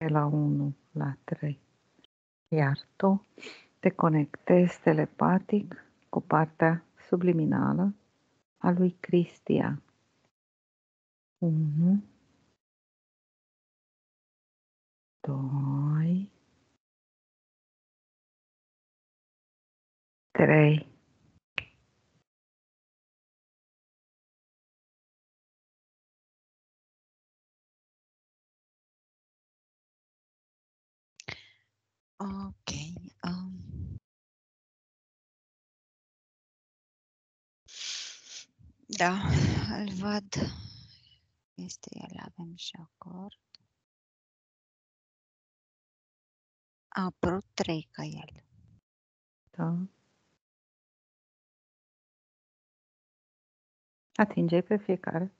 de la 1 la 3. Iar tu te conectezi telepatic cu partea subliminală a lui Cristian. 1, 2, 3. Ok. Da, îl văd. Este el, avem și acord. A apărut 3 ca el. Da. Atinge pe fiecare.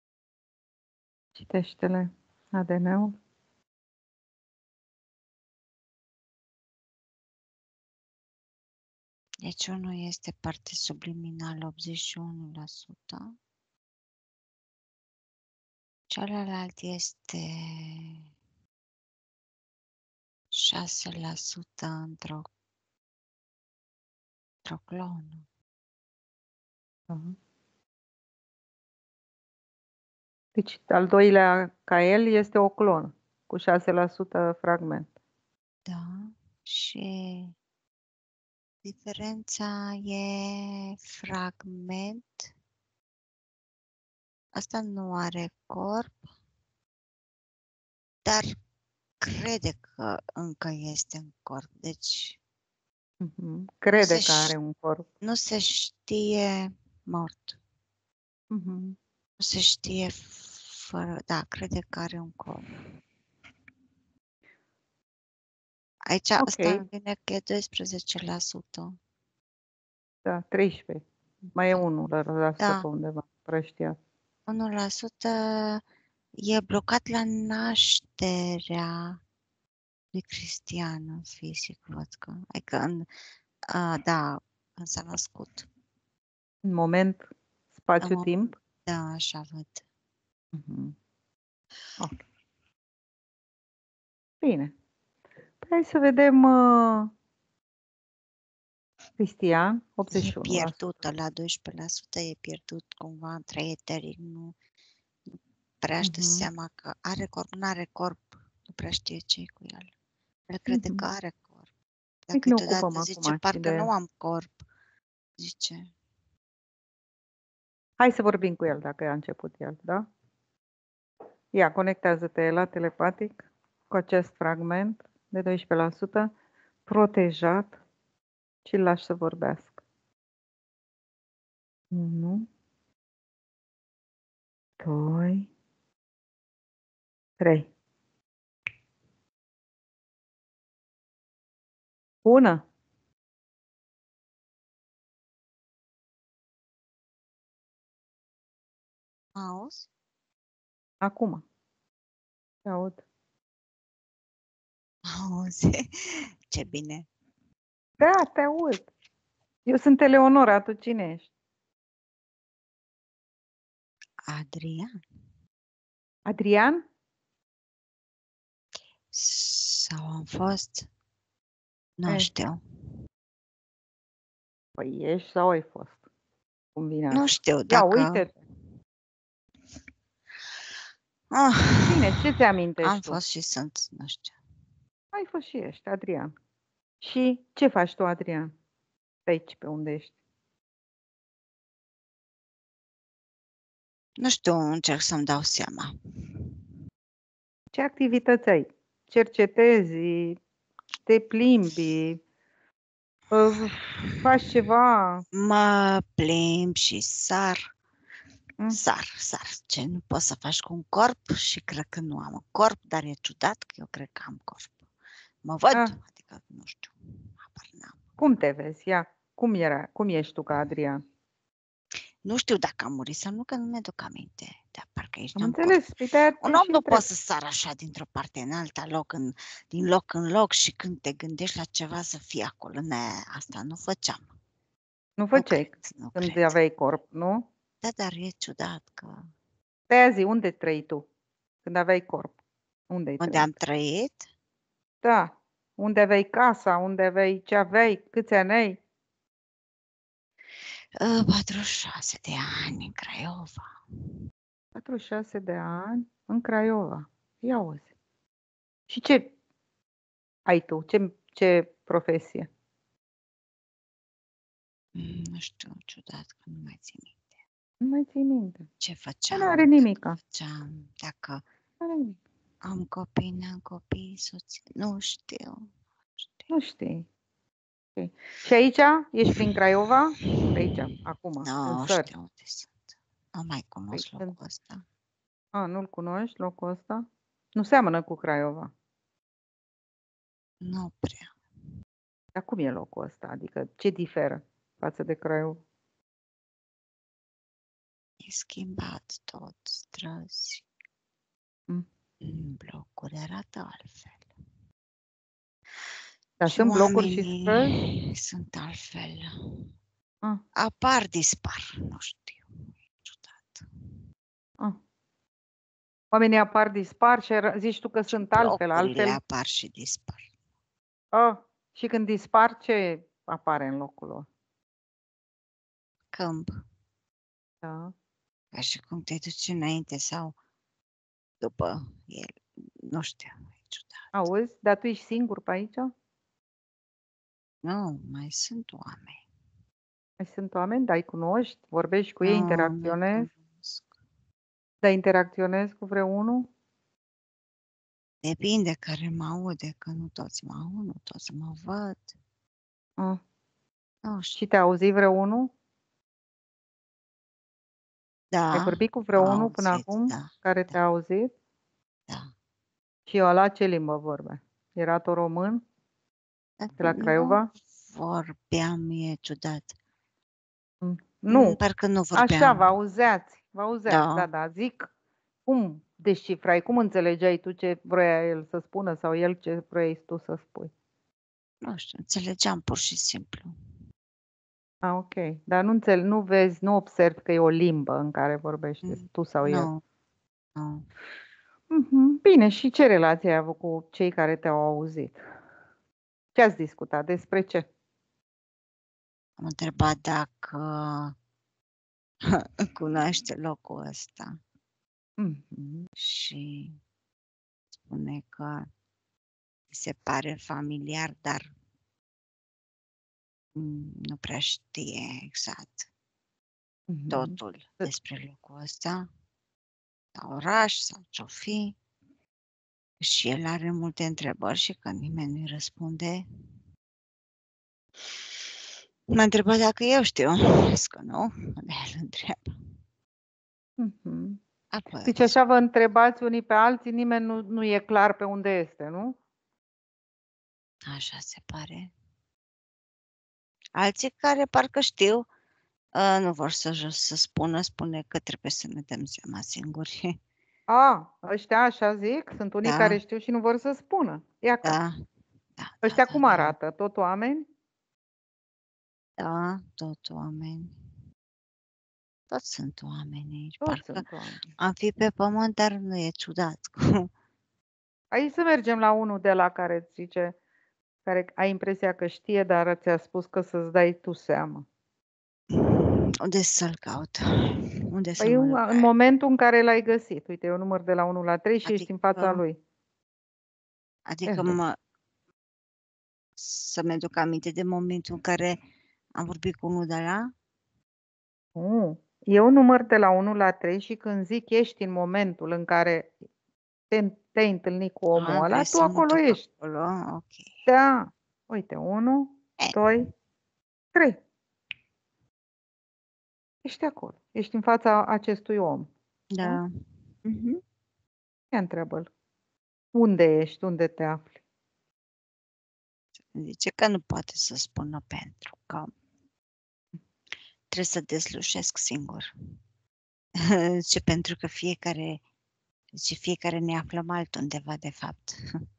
Citește-le ADN-ul. Deci unul este parte subliminală 81%. Celălalt este 6% într-o clonă. Da. Deci al doilea ca el este o clonă cu 6% fragment. Da. Și diferența e fragment. Asta nu are corp, dar crede că încă este în corp. Deci Crede că are un corp. nu se știe mort. Nu se știe fără... Da, crede că are un corp. Aici asta îmi vine că e 12%. Da, 13. Mai e 1% pe undeva prăștiat. 1% e blocat la nașterea lui Cristian fizic, văd că. Adică când s-a născut. În moment, spațiu-timp? Da, așa văd. Ok. Bine. Hai să vedem Cristian, 81%. E pierdut, la 12% e pierdut cumva între eteric, nu prea își dă seama că are corp, nu are corp, nu prea știe ce cu el. El crede că are corp. Dar câteodată zice, parcă nu am corp. Zice. Hai să vorbim cu el dacă a început el, da? Ia, conectează-te la telepatic cu acest fragment de 12%, protejat și îl lași să vorbească. 1, 2, 3. Bună! Auzi? Acum. Te aud. Auzi? Ce bine. Da, te aud. Eu sunt Eleonora, tu cine ești? Adrian. Adrian? Sau am fost? Nu știu. Păi ești sau ai fost? Cum vine Nu asta? știu dacă... Ia, uite-te. Bine, ce ți amintești Am tu? fost și sunt, nu știu. Ai fost și ești, Adrian. Și ce faci tu, Adrian? Pe aici, pe unde ești? Nu știu, încerc să-mi dau seama. Ce activități ai? Cercetezi? Te plimbi? Faci ceva? Mă plimb și sar. Sar. Ce nu poți să faci cu un corp și cred că nu am un corp, dar e ciudat că eu cred că am corp. Mă văd, adică nu știu, apar n-am. Cum te vezi? Ia, cum ești tu ca Adrian? Nu știu dacă am murit sau nu, că nu mi-aduc aminte. Dar parcă ești Am înțeles. un om nu poate să sară așa dintr-o parte în alta, din loc în loc și când te gândești la ceva să fii acolo. Asta nu făceam. Nu făceai când aveai corp, nu? Da, dar e ciudat că... Pe aia zi, unde trăi tu când aveai corp? Unde ai Unde am trăit? trăit? Da. Unde aveai casa? Unde aveai ce aveai? Câți ani ai? 46 de ani în Craiova. 46 de ani în Craiova. Ia uzi. Și ce ai tu? Ce profesie? Nu știu, ciudat că nu mai țin minte. Nu mai ții minte. Ce Nu făceam? are nimica. Dacă Nu are nimic. am copii, n-am copii, soție, nu știu. Nu știi. Ok. Și aici? Ești prin Craiova? Aici, acum, în Nu țări. știu unde sunt. Nu mai cunosc Păi, locul ăsta. nu-l cunoști, locul ăsta? Nu seamănă cu Craiova. Nu prea. Dar cum e locul ăsta? Adică ce diferă față de Craiova? E schimbat tot, străzi, Mm. blocuri arată altfel. Dar Și sunt blocuri și străzi? oamenii sunt altfel. Ah, Apar, dispar, nu știu. Ciudat. ah. Oamenii apar, dispar și zici tu că Și sunt altfel, blocurile altfel. apar și dispar. Ah, și când dispar, ce apare în locul lor? Câmp, Da. ca și cum te duci înainte sau după el. Nu știu, e ciudat. Auzi? Dar tu ești singur pe aici? Nu, mai sunt oameni. Mai sunt oameni, dar îi cunoști, vorbești cu ei, Nu, interacționezi, nu cunosc. dar interacționezi cu vreunul? Depinde care mă aude, că nu toți mă aud, nu toți mă văd. Ah. Nu știu. Și te-a auzit vreunul? Da, Ai vorbit cu am vreunul până auzit, acum da, care te-a auzit? da. Și ăla ce limbă vorbe? Era tot român? De la Nu Craiova? vorbeam, e ciudat. Nu, Parcă nu așa, vorbeam. vă auzeați, Da, da, zic, cum descifrai, cum înțelegeai tu ce vroia el să spună sau el ce vroiai tu să spui? nu știu, înțelegeam pur și simplu. Ok, dar nu vezi, nu observi că e o limbă în care vorbește tu sau el. Nu, nu. Bine, și ce relație ai avut cu cei care te-au auzit? Ce ați discutat? Despre ce? Am întrebat dacă cunoaște locul ăsta și spune că se pare familiar, dar nu prea știe exact totul despre locul ăsta, sau oraș, sau ce-o fi. Și el are multe întrebări și că nimeni nu-i răspunde. M-a întrebat dacă eu știu. Zic că nu, de el întreb. Apoi Deci așa vă întrebați unii pe alții, nimeni nu e clar pe unde este, nu? așa se pare. Alții care parcă știu, nu vor să spună, spune că trebuie să ne dăm seama singuri. Ăștia așa zic, sunt unii Da, care știu și nu vor să spună. Iacă. da, da, Ăștia da, cum da, arată? Tot oameni? da, tot oameni. Toți sunt oameni aici. Toți Parcă sunt oameni. am fi pe pământ, dar nu e ciudat. Hai să mergem la unul de la care îți zice, care ai impresia că știe, dar ți-a spus că să-ți dai tu seama. Unde să-l caut? Unde să Păi mă duc? în momentul în care l-ai găsit. Uite, eu număr de la 1 la 3 și ești în fața lui. Adică să-mi aduc aminte de momentul în care am vorbit cu unul de la? Eu număr de la 1 la 3 și când zic ești în momentul în care te-ai întâlnit cu omul ăla, tu acolo ești. Acolo? Ok. Da. Uite, 1, 2, 3. Ești acolo. Ești în fața acestui om. Da. Ia întreabă-l. Unde ești? Unde te afli? Zice că nu poate să spună pentru că trebuie să deslușesc singur. Zice pentru că fiecare ne aflăm altundeva de fapt.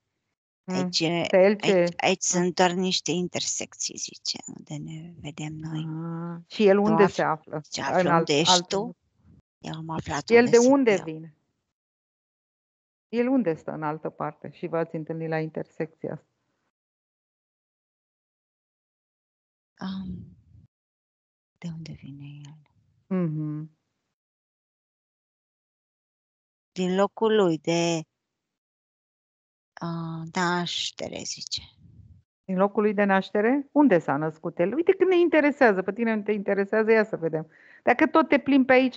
Aici sunt doar niște intersecții, zice, unde ne vedem noi. Și el unde se află? Se află unde ești tu? Eu am aflat El de sunt unde eu. vine? El unde stă în altă parte și v-ați întâlnit la intersecția asta? De unde vine el? Mhm. Din locul lui de naștere, zice. Din locul lui de naștere? Unde s-a născut el? Uite când ne interesează, pe tine nu te interesează, ia să vedem. Dacă tot te plimbi pe aici,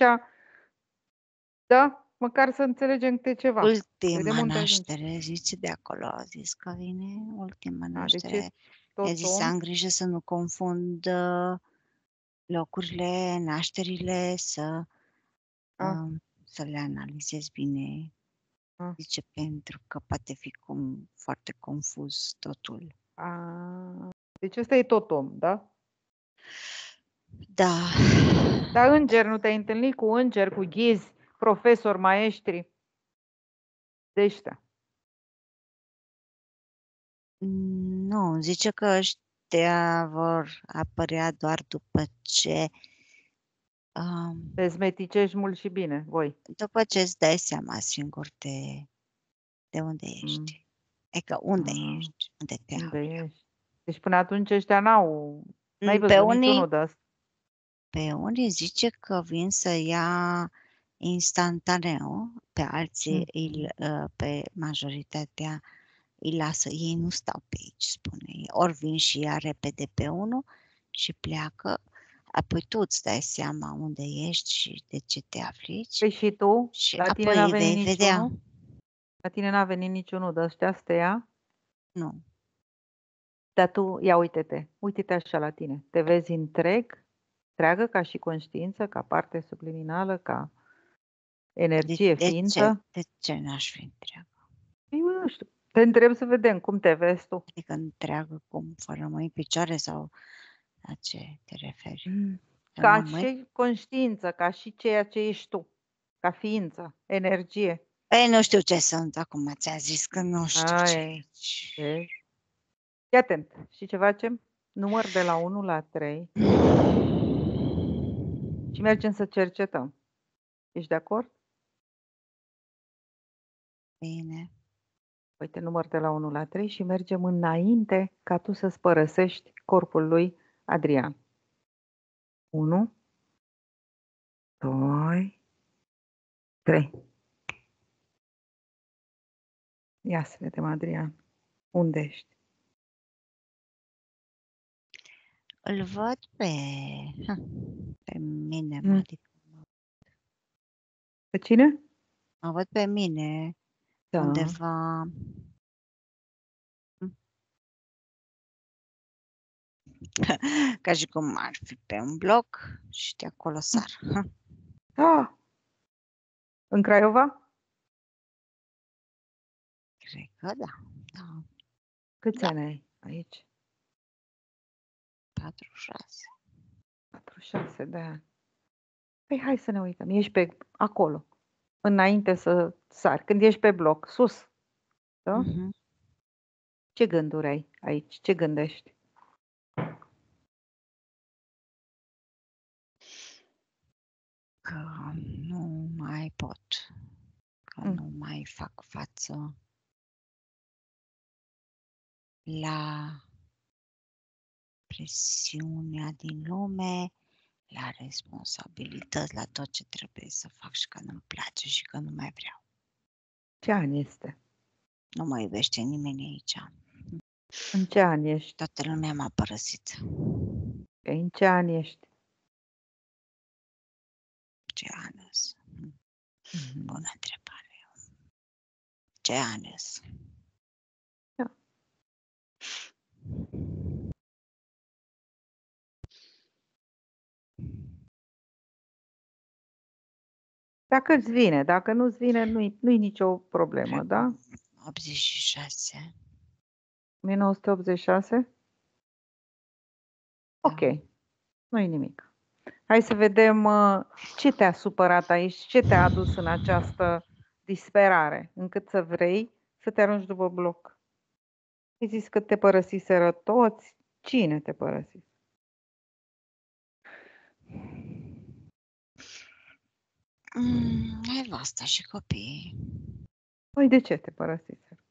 da? Măcar să înțelegem câte ceva. Vedem Ultima unde ajungi. naștere, zice de acolo, a zis că vine ultima Deci naștere. ești I-a tot zis să am om. grijă să nu confund locurile, nașterile, A, să le analizez bine. a, Zice, pentru că poate fi foarte confuz totul. a. Deci ăsta e tot om, da? Da. Dar înger, nu te-ai întâlnit cu îngeri, cu ghizi, profesori, maestri? De ăștia. Nu, zice că ăștia vor apărea doar Te zmeticești mult și bine, voi. după ce îți dai seama singur de unde Mm. ești. Adică unde A, ești, unde te unde afli. ești? Deci până atunci ăștia n-ai Pe văzut niciunul unii, de ăsta. pe unii zice că vin să ia instantaneu, pe alții, Mhm. pe majoritatea îi lasă, ei nu stau pe aici, spune. Ori vin și ia repede pe unul și pleacă, apoi tu îți dai seama unde ești și de ce te afli aici Păi și tu? și La tine n-a apoi venit vei vedea. niciunul? La tine n-a venit niciunul de ăștia să te ia? Nu. Dar tu, ia uite-te, uite-te așa la tine. Te vezi întreagă ca și conștiință, ca parte subliminală, ca energie, ființă? De ce n-aș fi întreagă? Păi, nu știu, te întreb să vedem cum te vezi tu. Adică întreagă cum, fără mâini, picioare sau la ce te referi? Să Ca n-am mâini? și conștiință, ca și ceea ce ești tu, ca ființă, energie. Păi nu știu ce sunt, acum ți-a zis că nu știu ce e Ai, aici. vezi? Fii atent. Și ce facem? Număr de la 1 la 3 și mergem să cercetăm. Ești de acord? Bine. Uite, număr de la 1 la 3 și mergem înainte ca tu să-ți părăsești corpul lui Adrian. 1, 2, 3. Ia să vedem, Adrian. Unde ești? Îl văd pe mine, Mm. adică Pe cine? mă văd pe mine Da. undeva ca și cum ar fi pe un bloc și de acolo sar. Da. În Craiova? Cred că da. Da. Câți Da. ani ai aici? 46. 46 de ani. Păi hai să ne uităm. Ești pe acolo, înainte să sari. Când ești pe bloc, sus. Da? Mhm. Ce gânduri ai aici? Ce gândești? Că nu mai pot, că Mm. nu mai fac față la presiunea din lume, la responsabilități, la tot ce trebuie să fac și că nu-mi place și că nu mai vreau. Ce an este? Nu mă iubește nimeni aici. În ce an ești? Toată lumea m-a părăsit. În ce an ești? Ce anes? Mhm. Bună întrebare. Ce anes? Da. Dacă îți vine, dacă nu-ți vine, nu-i nicio problemă, da? 86. 1986? Da. Ok, nu-i nimic. Hai să vedem ce te-a supărat aici, ce te-a adus în această disperare, încât să vrei să te arunci după bloc. Ai zis că te părăsiseră toți. Cine te părăsise? Nevasta și copiii. Păi de ce te părăsiseră?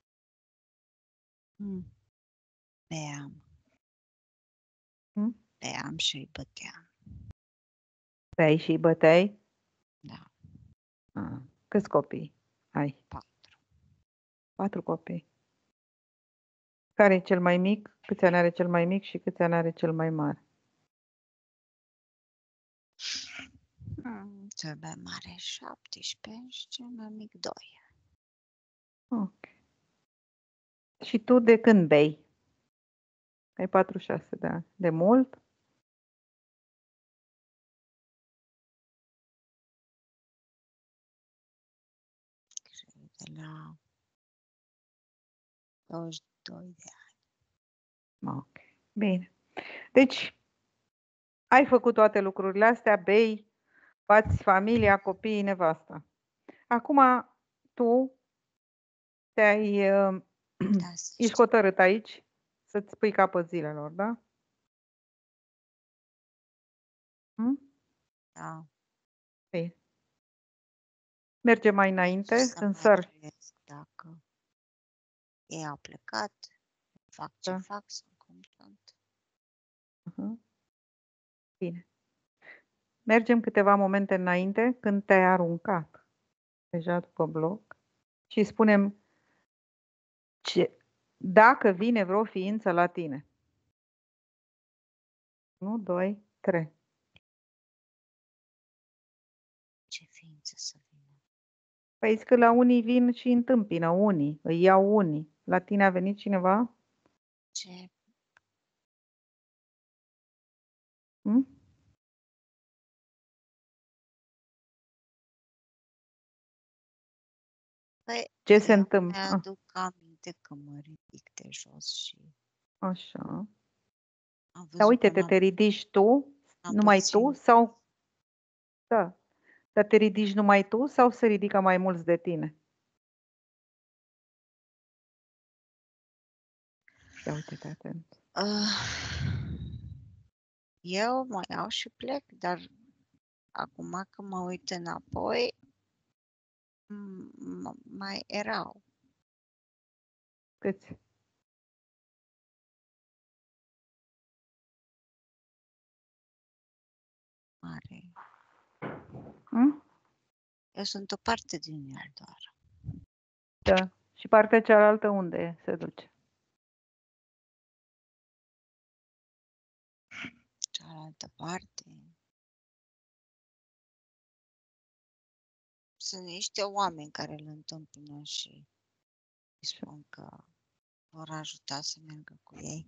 Beam. Hm? Beam și îi băteam. Beai și îi băteai? Da, Câți copii ai? 4. 4 copii. Care e cel mai mic? Câți ani are cel mai mic și câți ani are cel mai mare? Cel mai mare 17 și cel mai mic 2. Ok. Și tu de când bei? Ai 46 de ani. De mult? De la 22 de ani. Ok. Bine. Deci, ai făcut toate lucrurile astea, bei, bați familia, copiii, nevasta. Acum, tu te-ai, Da, să ești știi. hotărât aici să-ți pui capăt zilelor, da? Hm? Da. Bine. Mergem mai Și înainte, să în mai săr. trăiesc dacă ei au plecat, fac ce Da. fac, sunt cum sunt. Bine. Mergem câteva momente înainte când te-ai aruncat deja după bloc și spunem dacă vine vreo ființă la tine. 1, 2, 3. Ce ființă să vină? Păi zic că la unii vin și întâmpină unii, îi iau unii. La tine a venit cineva? Ce? Hm? Păi, Ce se eu întâmplă? mi-aduc aminte că mă ridic de jos și Așa. am Dar văzut că uite-te, te ridici tu, n-am numai tu puțin. sau... Da. Dar te ridici numai tu sau se ridică mai mulți de tine? Ia uite-te atent. Eu mă iau și plec, dar acum că mă uit înapoi, mai erau. Câți? Mare. Hm? Eu sunt o parte din el doar. Da. Și partea cealaltă unde se duce? Cealaltă parte. Sunt niște oameni care îl întâmpină și îi spun că vor ajuta să meargă cu ei.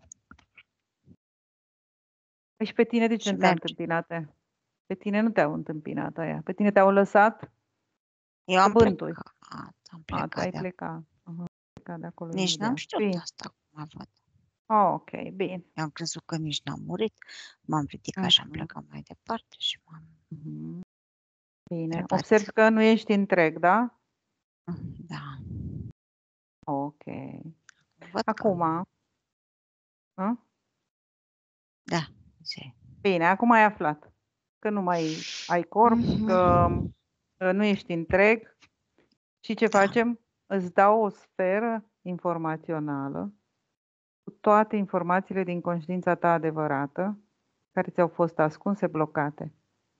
Păi și pe tine de ce Și nu te-a merge. întâmpinat ea? Pe tine nu te-au întâmpinat aia. Pe tine te-au lăsat Eu să am bântui. plecat, am A, tu plecat ai de acolo. plecat. Aha, plecat de acolo Nici n-am imediat. știut Bine. asta acum văd. Ok, bine. Eu am crezut că nici n-am murit. M-am ridicat și am Mhm, plecat mai departe și m-am mhm. Bine. întrebat. Observ că nu ești întreg, da? Da, Ok. văd că Acum, a? da, zi. Bine, acum ai aflat că nu mai ai corp, că nu ești întreg. Și ce Da. facem? Îți dau o sferă informațională cu toate informațiile din conștiința ta adevărată, care ți-au fost ascunse, blocate.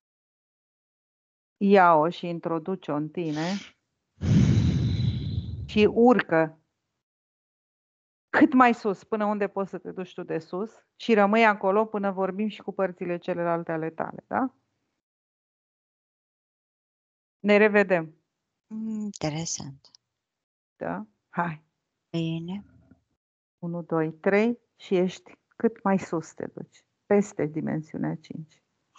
Ia-o și introduce-o în tine și urcă cât mai sus, până unde poți să te duci tu de sus și rămâi acolo până vorbim și cu părțile celelalte ale tale, da? Ne revedem, Interesant. da? Hai, Bine. 1, 2, 3 și ești cât mai sus te duci, peste dimensiunea 5.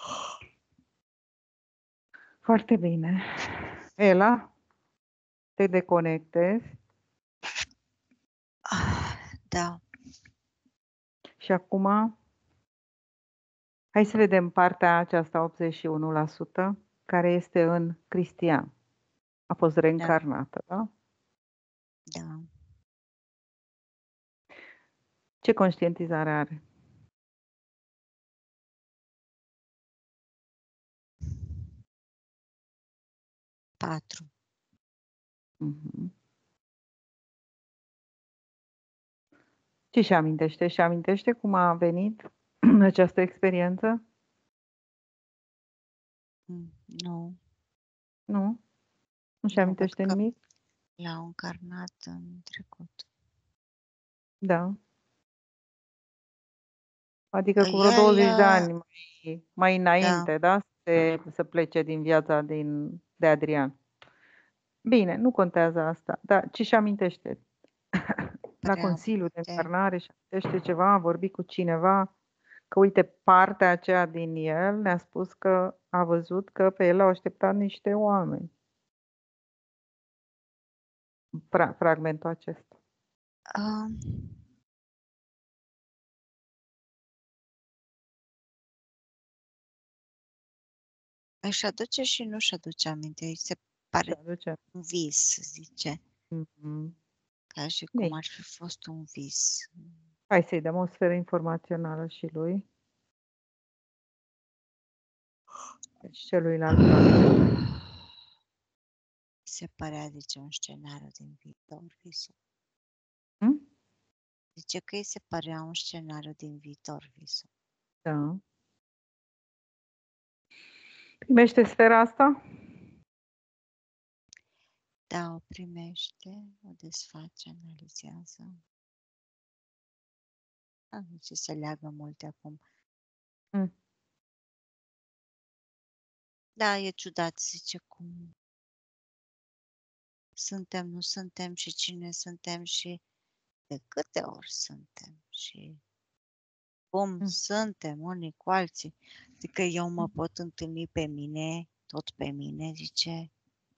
Foarte bine. Ela, te deconectezi Da. și acum hai să vedem partea aceasta 81% care este în Cristian. A fost Da. reîncarnată, da? Da. Ce conștientizare are? Patru. Mhm. Ce și amintește? Și amintește cum a venit această experiență? Nu, Nu? Nu și nu, văd amintește că nimic? l-au încarnat în trecut. Da. Adică cu vreo El, 20 de ani mai da, înainte, da? Să plece din viața de Adrian. Bine, nu contează asta, dar ce și amintește? La prea Consiliul de multe. Încarnare și amintește ceva, a vorbit cu cineva, că uite, partea aceea din el ne-a spus că a văzut că pe el au așteptat niște oameni. Fragmentul acesta. Uh, își aduce și nu-și aduce aminte. Îi se Ce pare aduce? un vis, zice. Mhm. Ca și cum Bine. ar fi fost un vis. Hai să-i dăm o sferă informațională și lui. Deci celuilalt fragment. Se părea, zice, un scenariu din viitor, visul. Hmm? Zice că îi se părea un scenariu din viitor, visul. Da. Primește sfera asta? Da, o primește, o desface, analizează. Ce se leagă multe acum. Hmm. Da, e ciudat, zice, cum suntem, nu suntem și cine suntem și de câte ori suntem și cum suntem unii cu alții. Adică eu mă pot întâlni pe mine, tot pe mine, zice,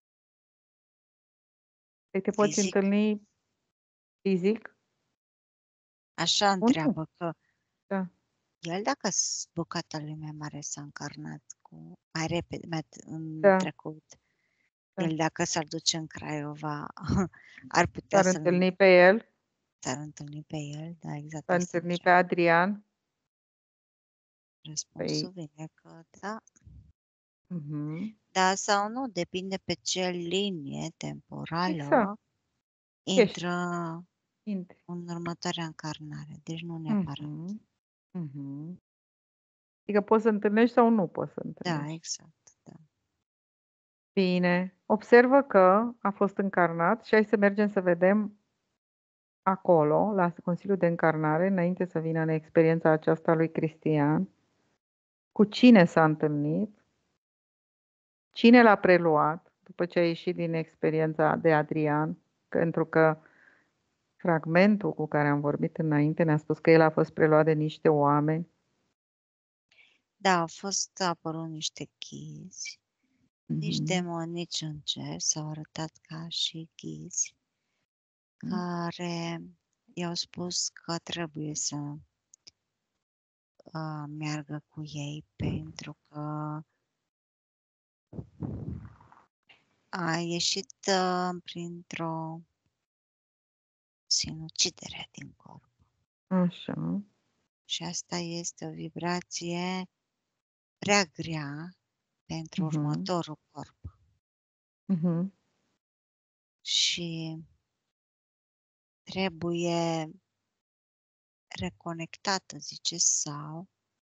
Păi te poți fizic. întâlni fizic? Așa Unul? întreabă că Da. el, dacă bucata lui mai mare s-a încarnat cu mai repede, în Da. trecut, Da. el dacă s-ar duce în Craiova, ar putea S-ar să-l întâlni pe el? s-ar întâlni pe el, da, exact S-ar asta întâlni pe întreabă. Adrian? Răspunsul Păi, vine că da. mhm. Da sau nu, depinde pe ce linie Exact. temporală Ești. intră Intri. în următoarea încarnare, deci nu neapărat. Mhm. Mhm. Adică poți să întâlnești sau nu poți să Da, întâlnești. exact, da. Bine. Observă că a fost încarnat și hai să mergem să vedem acolo, la Consiliul de Încarnare, înainte să vină în experiența aceasta lui Cristian, cu cine s-a întâlnit, cine l-a preluat după ce a ieșit din experiența de Adrian, pentru că fragmentul cu care am vorbit înainte ne-a spus că el a fost preluat de niște oameni. Da, au apărut niște ghizi, nici Mhm. demoni, nici îngeri s-au arătat ca și ghizi care i-au spus că trebuie să meargă cu ei pentru că a ieșit printr-o sinucidere din corp. Așa. Și asta este o vibrație prea grea pentru Mhm. următorul corp. Mhm. Și trebuie reconectată, zice, sau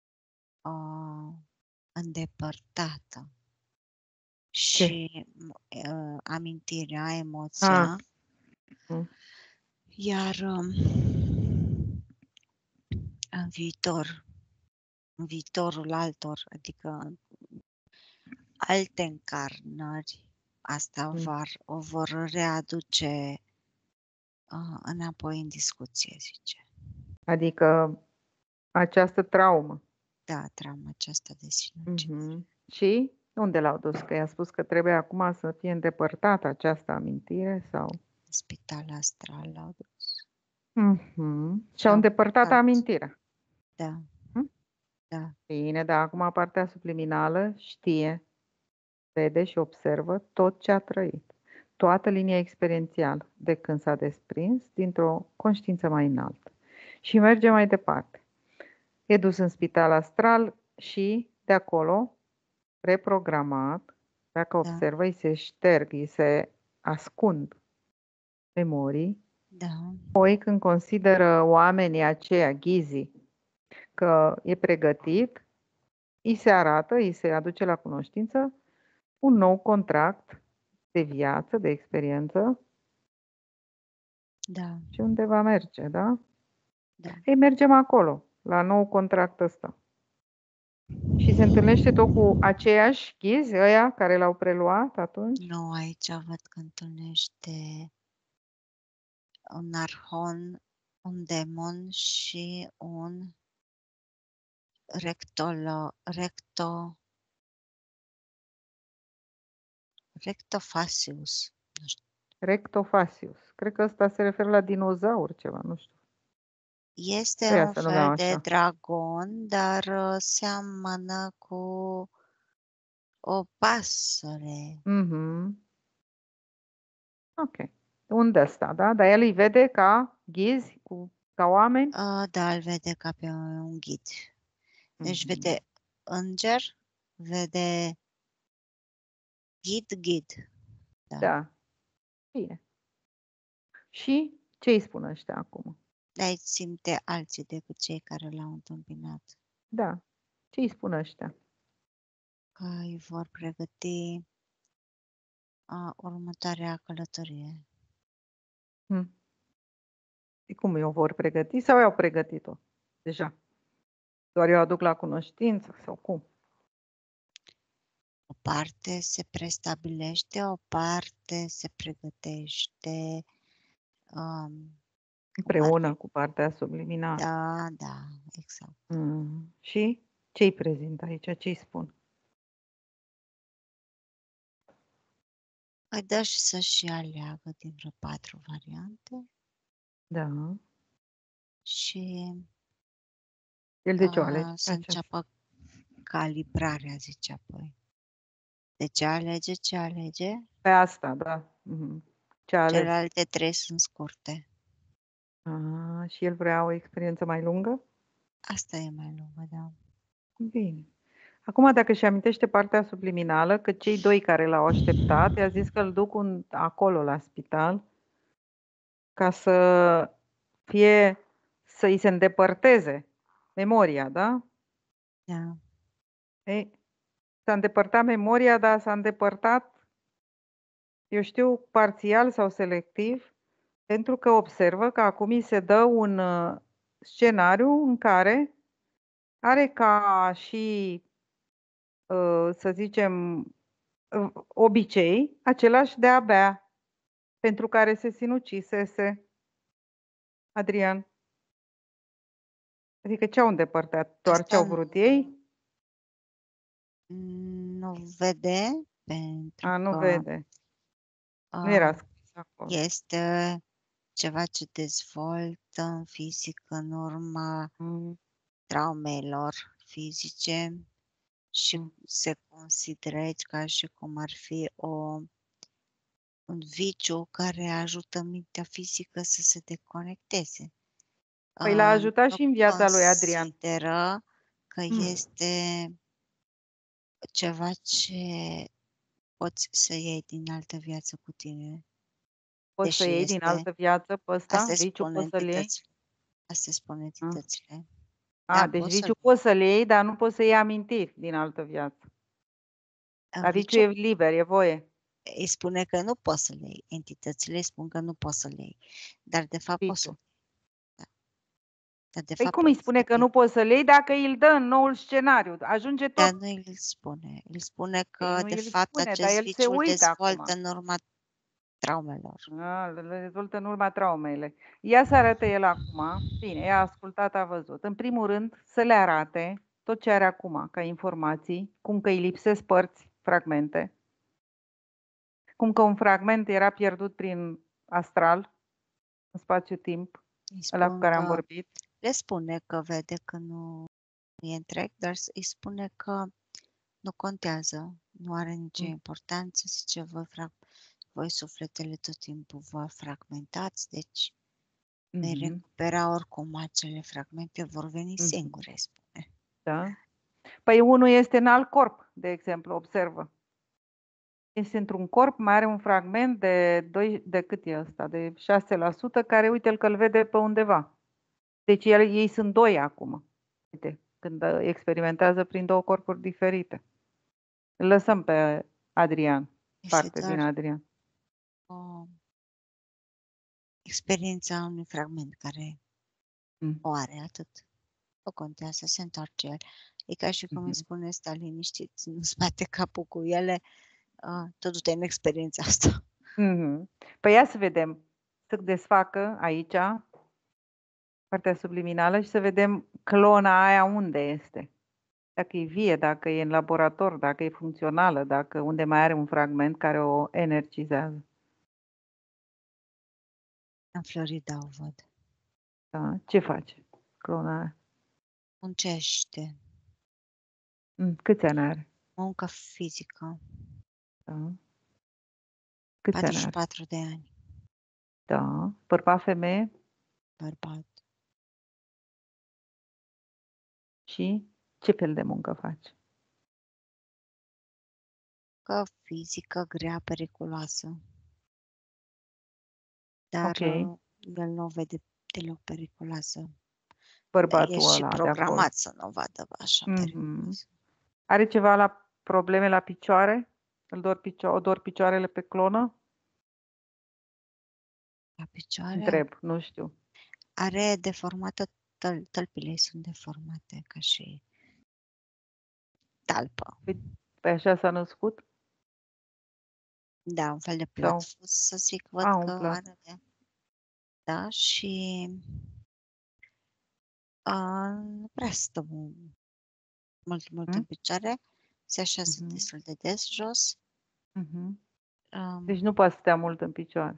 îndepărtată. Ce? Și amintirea, Ah. emoția, Mm. iar în viitor, în viitorul altor, adică alte încarnări, asta o vor readuce înapoi în discuție, zice. Adică această traumă. Da, trauma aceasta de sinucidere. Mhm. Și unde l-au dus? Că i-a spus că trebuie acum să fie îndepărtată această amintire sau? Spital astral l-au dus. Mhm. Și-au Și-au îndepărtat plecat. amintirea. Da, Mhm. da, Bine, dar acum partea subliminală știe, vede și observă tot ce a trăit. Toată linia experiențială de când s-a desprins dintr-o conștiință mai înaltă. Și merge mai departe. E dus în spital astral și de acolo, reprogramat, dacă da, observă, îi se șterg, îi se ascund memorii Da. Apoi, când consideră oamenii aceia, ghizii, că e pregătit, îi se arată, îi se aduce la cunoștință un nou contract de viață, de experiență Da. și unde va merge, da? Da. Ei, mergem acolo, la nou contract ăsta. Și se întâlnește tot cu aceiași ghizi, ăia care l-au preluat atunci? Nu, aici văd că întâlnește un arhon, un demon și un rectofasius. Nu știu. Rectofasius. Cred că ăsta se referă la dinozauri ceva, nu știu. Este Ăia un se numeau fel de așa. dragon, dar seamănă cu o pasăre. Mhm. Ok. Unde ăsta, da? Dar el îi vede ca ghizi, ca oameni? Da, îl vede ca pe un ghid. Deci Mhm. vede înger, vede ghid. Da. Da. Bine. Și ce îi spun ăștia acum? Aici simte alții decât cei care l-au întâmpinat. Da. Ce îi spun ăștia? Că îi vor pregăti următoarea călătorie. Și cum o vor pregăti sau i-au pregătit-o deja? Doar eu aduc la cunoștință sau cum? O parte se prestabilește, o parte se pregătește. Împreună cu partea subliminală. Da, exact. Și ce-i prezint aici? Ce-i spun? Îi dă și să-și aleagă din vreo 4 variante Da. și El de ce o alege? să înceapă calibrarea, zice apoi. De ce alege? Pe asta, da. Ce a ales? Celelalte 3 sunt scurte. Și el vrea o experiență mai lungă? Asta e mai lungă, da. Bine. Acum, dacă își amintește partea subliminală, că cei doi care l-au așteptat, i-a zis că îl duc acolo la spital ca să-i se îndepărteze memoria, da? Da. Ei, s-a îndepărtat memoria, dar s-a îndepărtat, eu știu, parțial sau selectiv, pentru că observă că acum îi se dă un scenariu în care are ca și, să zicem, obicei, același de a bea, pentru care se sinucisese Adrian. Adică ce au îndepărtat? Doar ce Asta au vrut ei? nu vede pentru Nu că vede. Nu era scris acolo. este ceva ce dezvoltă în fizică în urma traumelor fizice și se consideră aici ca și cum ar fi un viciu care ajută mintea fizică să se deconecteze. Păi l-a ajutat Nu și în viața lui Adrian. consideră că este ceva ce poți să iei din altă viață cu tine. Poți să iei din altă viață pe ăsta? Viciu poți să-l iei? Asta spun entitățile. Deci viciu poți să-l iei, dar nu poți să iei amintiri din altă viață. Dar viciu e liber, e voie. Îi spune că nu poți să le iei. Entitățile îi spun că nu poți să le iei. Dar de fapt poți să le iei. Păi cum îi spune că nu poți să le iei dacă îl dă în noul scenariu? Ajunge tot. Dar nu îl spune. Îl spune că de fapt acest viciu îl dezvoltă în urma traumelor. Îl dezvoltă în urma traumele. Ia să arate el acum. Bine, ea a ascultat, a văzut. În primul rând, să le arate tot ce are acum ca informații, cum că îi lipsesc părți, fragmente, cum că un fragment era pierdut prin astral, în spațiu-timp, ăla cu care am vorbit. Le spune că vede că nu e întreg, dar îi spune că nu contează, nu are nicio importanță, zice, voi sufletele tot timpul vă fragmentați, deci vei recupera oricum acele fragmente, vor veni singure, spune. Da. Păi unul este în alt corp, de exemplu, observă. este într-un corp, mai are un fragment de cât e ăsta? De 6%, care uite-l că îl vede pe undeva. Deci ei sunt doi acum. Uite, când experimentează prin două corpuri diferite. Îl lăsăm pe Adrian, Este parte din doar Adrian. o experiență a unui fragment care o are, atât. O contează, se întoarce el. E ca și cum îi spune, sta liniștit, nu-ți bate capul cu ele, tot du-te în experiența asta. Păi ia să vedem, să desfacă aici partea subliminală și să vedem clona aia unde este. Dacă e vie, dacă e în laborator, dacă e funcțională, dacă unde mai are un fragment care o energizează. În Florida o văd. Da? Ce face clona aia? Muncește. Câți ani are? Muncă fizică. Da. Câți ani are? 44 de ani. Da. Bărbat, femeie? Bărbat. Și ce fel de muncă face? Că fizică grea, periculoasă. Dar Ok. el nu o vede deloc periculoasă. Bărbatul E și ăla de acolo. programat să nu o vadă așa periculoasă. Are ceva la probleme la picioare? O dor picioarele pe clonă? La picioare? Întreb, nu știu. Are deformată, tălpile ei sunt deformate, ca și talpă. Păi așa s-a născut? Da, un fel de platfus, să zic, văd că are. Da, și nu prea stă mult în picioare, se așează destul de des jos. Deci nu poate să stea mult în picioare.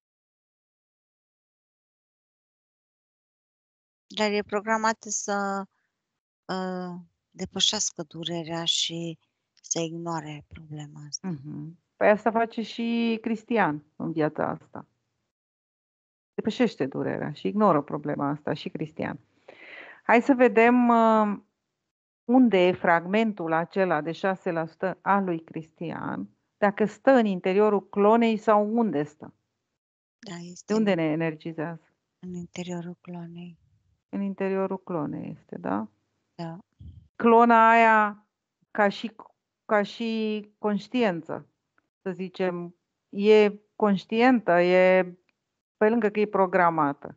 Dar e programată să depășească durerea și să ignore problema asta. Păi asta face și Cristian în viața asta. Depășește durerea și ignoră problema asta și Cristian. Hai să vedem unde e fragmentul acela de 6% al lui Cristian, dacă stă în interiorul clonei sau unde stă. Da, este de unde ne energizează? În interiorul clonei. În interiorul clonei este, da? Da. Clona aia ca și conștiință, să zicem, e conștientă, e pe lângă că e programată.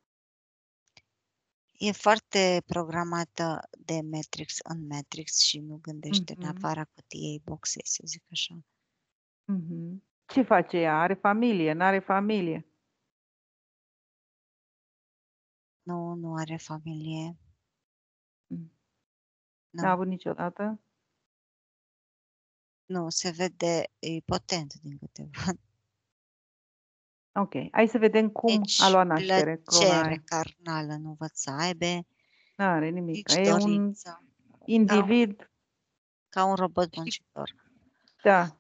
E foarte programată de Matrix în Matrix și nu gândește în afara cutiei boxei, să zic așa. Ce face ea? Are familie? N-are familie? Nu are familie. N-a avut niciodată? Nu, se vede, e potent din câte văd. Ok, hai să vedem cum a luat naștere clona aia. Carnală nu văd să aibă. N-are nimic. Nici E dorință. Un individ. Ca un robot muncitor. Da.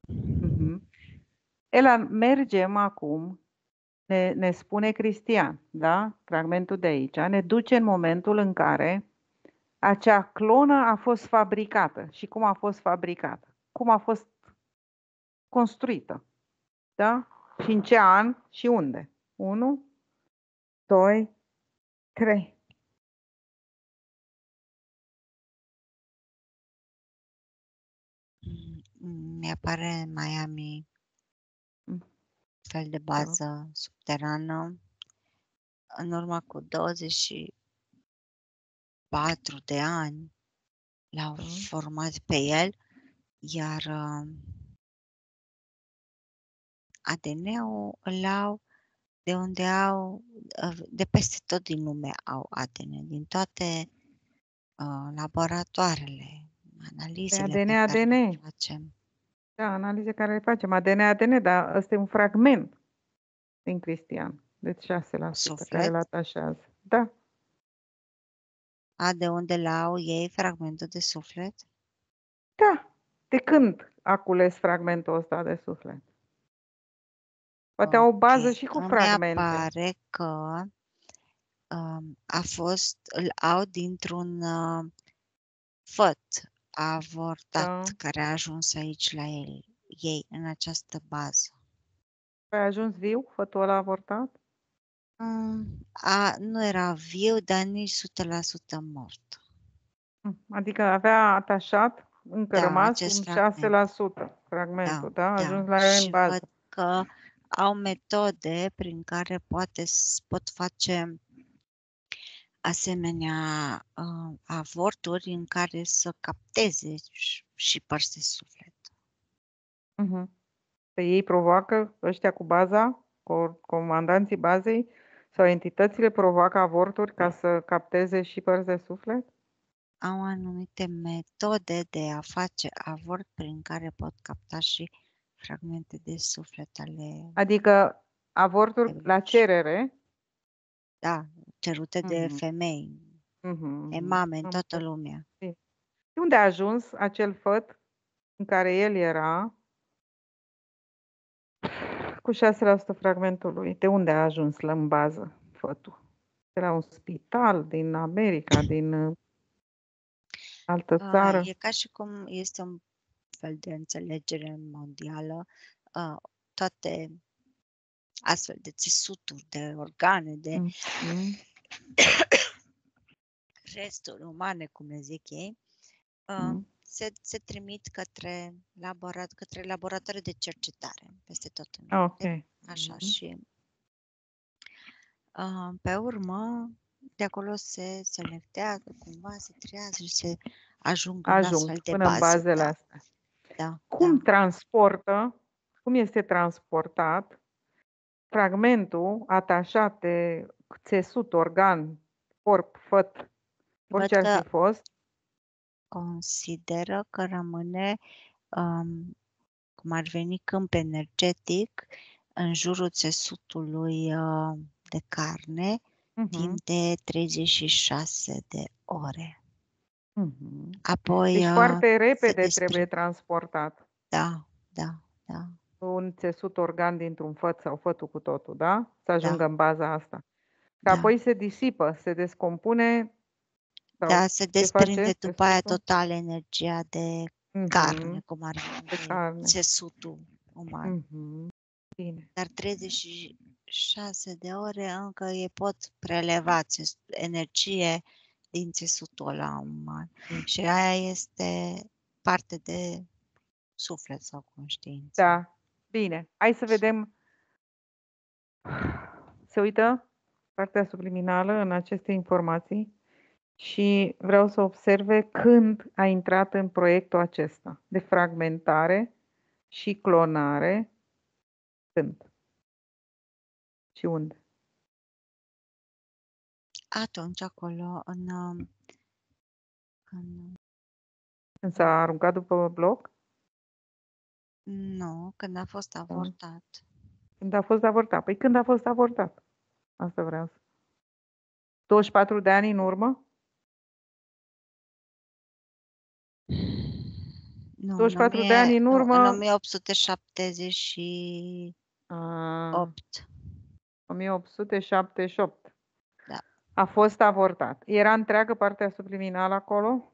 Mergem acum, ne spune Cristian, da? Fragmentul de aici, ne duce în momentul în care acea clonă a fost fabricată. Și cum a fost fabricată? Cum a fost construită? Da? Și în ce an și unde? 1, 2, 3. Mi-apare Miami, fel de bază subterană, în urmă cu 24 de ani l-au format pe el, iar ADN-ul îl au de unde au, de peste tot din lume au ADN, din toate laboratoarele, analizele pe care le facem. Da, analize care le facem, ADN, dar ăsta e un fragment din Cristian, de 6% Suflet? Care îl atașează. Da. De unde l-au ei fragmentul de suflet? Da. De când a cules fragmentul ăsta de suflet? Poate au o bază și cu fragmente. Îmi apare că îl au dintr-un făt avortat care a ajuns aici la ei în această bază. Ai ajuns viu, fătul ăla avortat? Nu era viu, dar nici 100% mort. Adică avea atașat, încă Da, rămas acest un fragment. 6% fragmentul, da? A Da. ajuns la el în Și bază. văd că au metode prin care pot face asemenea avorturi în care să capteze și părți de suflet. Mhm. Pe ei provoacă, ăștia cu baza, comandanții bazei sau entitățile provoacă avorturi ca să capteze și părți de suflet? Au anumite metode de a face avort prin care pot capta și fragmente de suflet ale... Adică avorturi la cerere? Da, cerute de Mhm. femei, Mhm, de mhm. mame, în Am toată înțeles. lumea. De unde a ajuns acel făt în care el era cu 6% fragmentul lui? De unde a ajuns în bază fătul? De la un spital din America, din altă țară? E ca și cum este un fel de înțelegere mondială, toate astfel de țesuturi, de organe, de Mhm. resturi umane, cum le zic ei, Mhm. se trimit către laboratoare de cercetare peste tot în Ah, lume. ok. Așa, Mhm. și pe urmă, de acolo se selectează, cumva se triază și se ajung în astfel de până în baze. bazele Da, astea. da, Cum da. cum este transportat fragmentul atașat de țesut, organ, corp, făt, Văd orice ar că fi fost? consideră că rămâne, cum ar veni, câmp energetic în jurul țesutului de carne timp de 36 de ore. Mhm. Apoi Deci foarte se repede trebuie desprinde. transportat Da, da, da, un țesut organ dintr-un făt sau fătul cu totul, da? Să ajungă da, în baza asta. Și da. apoi se disipă, se descompune Da, sau se ce face desprinde după aia țesutul? total energia de carne, Mhm. cum ar veni, De de carne. țesutul uman. Mhm. Bine. Dar 36 de ore încă pot preleva energie din țesutul ăla uman. Și aia este parte de suflet sau conștiință. Da. Bine. Hai să vedem. Se uită partea subliminală în aceste informații și vreau să observe când a intrat în proiectul acesta de fragmentare și clonare. Când și unde? Atunci acolo, Când s-a aruncat după bloc? nu, când a fost avortat. Când a fost avortat. Păi când a fost avortat? Asta vreau să... 24 de ani în urmă? Nu, 24 de ani în în urmă... 1878. 1878. Da. A fost avortat. Era întreagă partea subliminală acolo?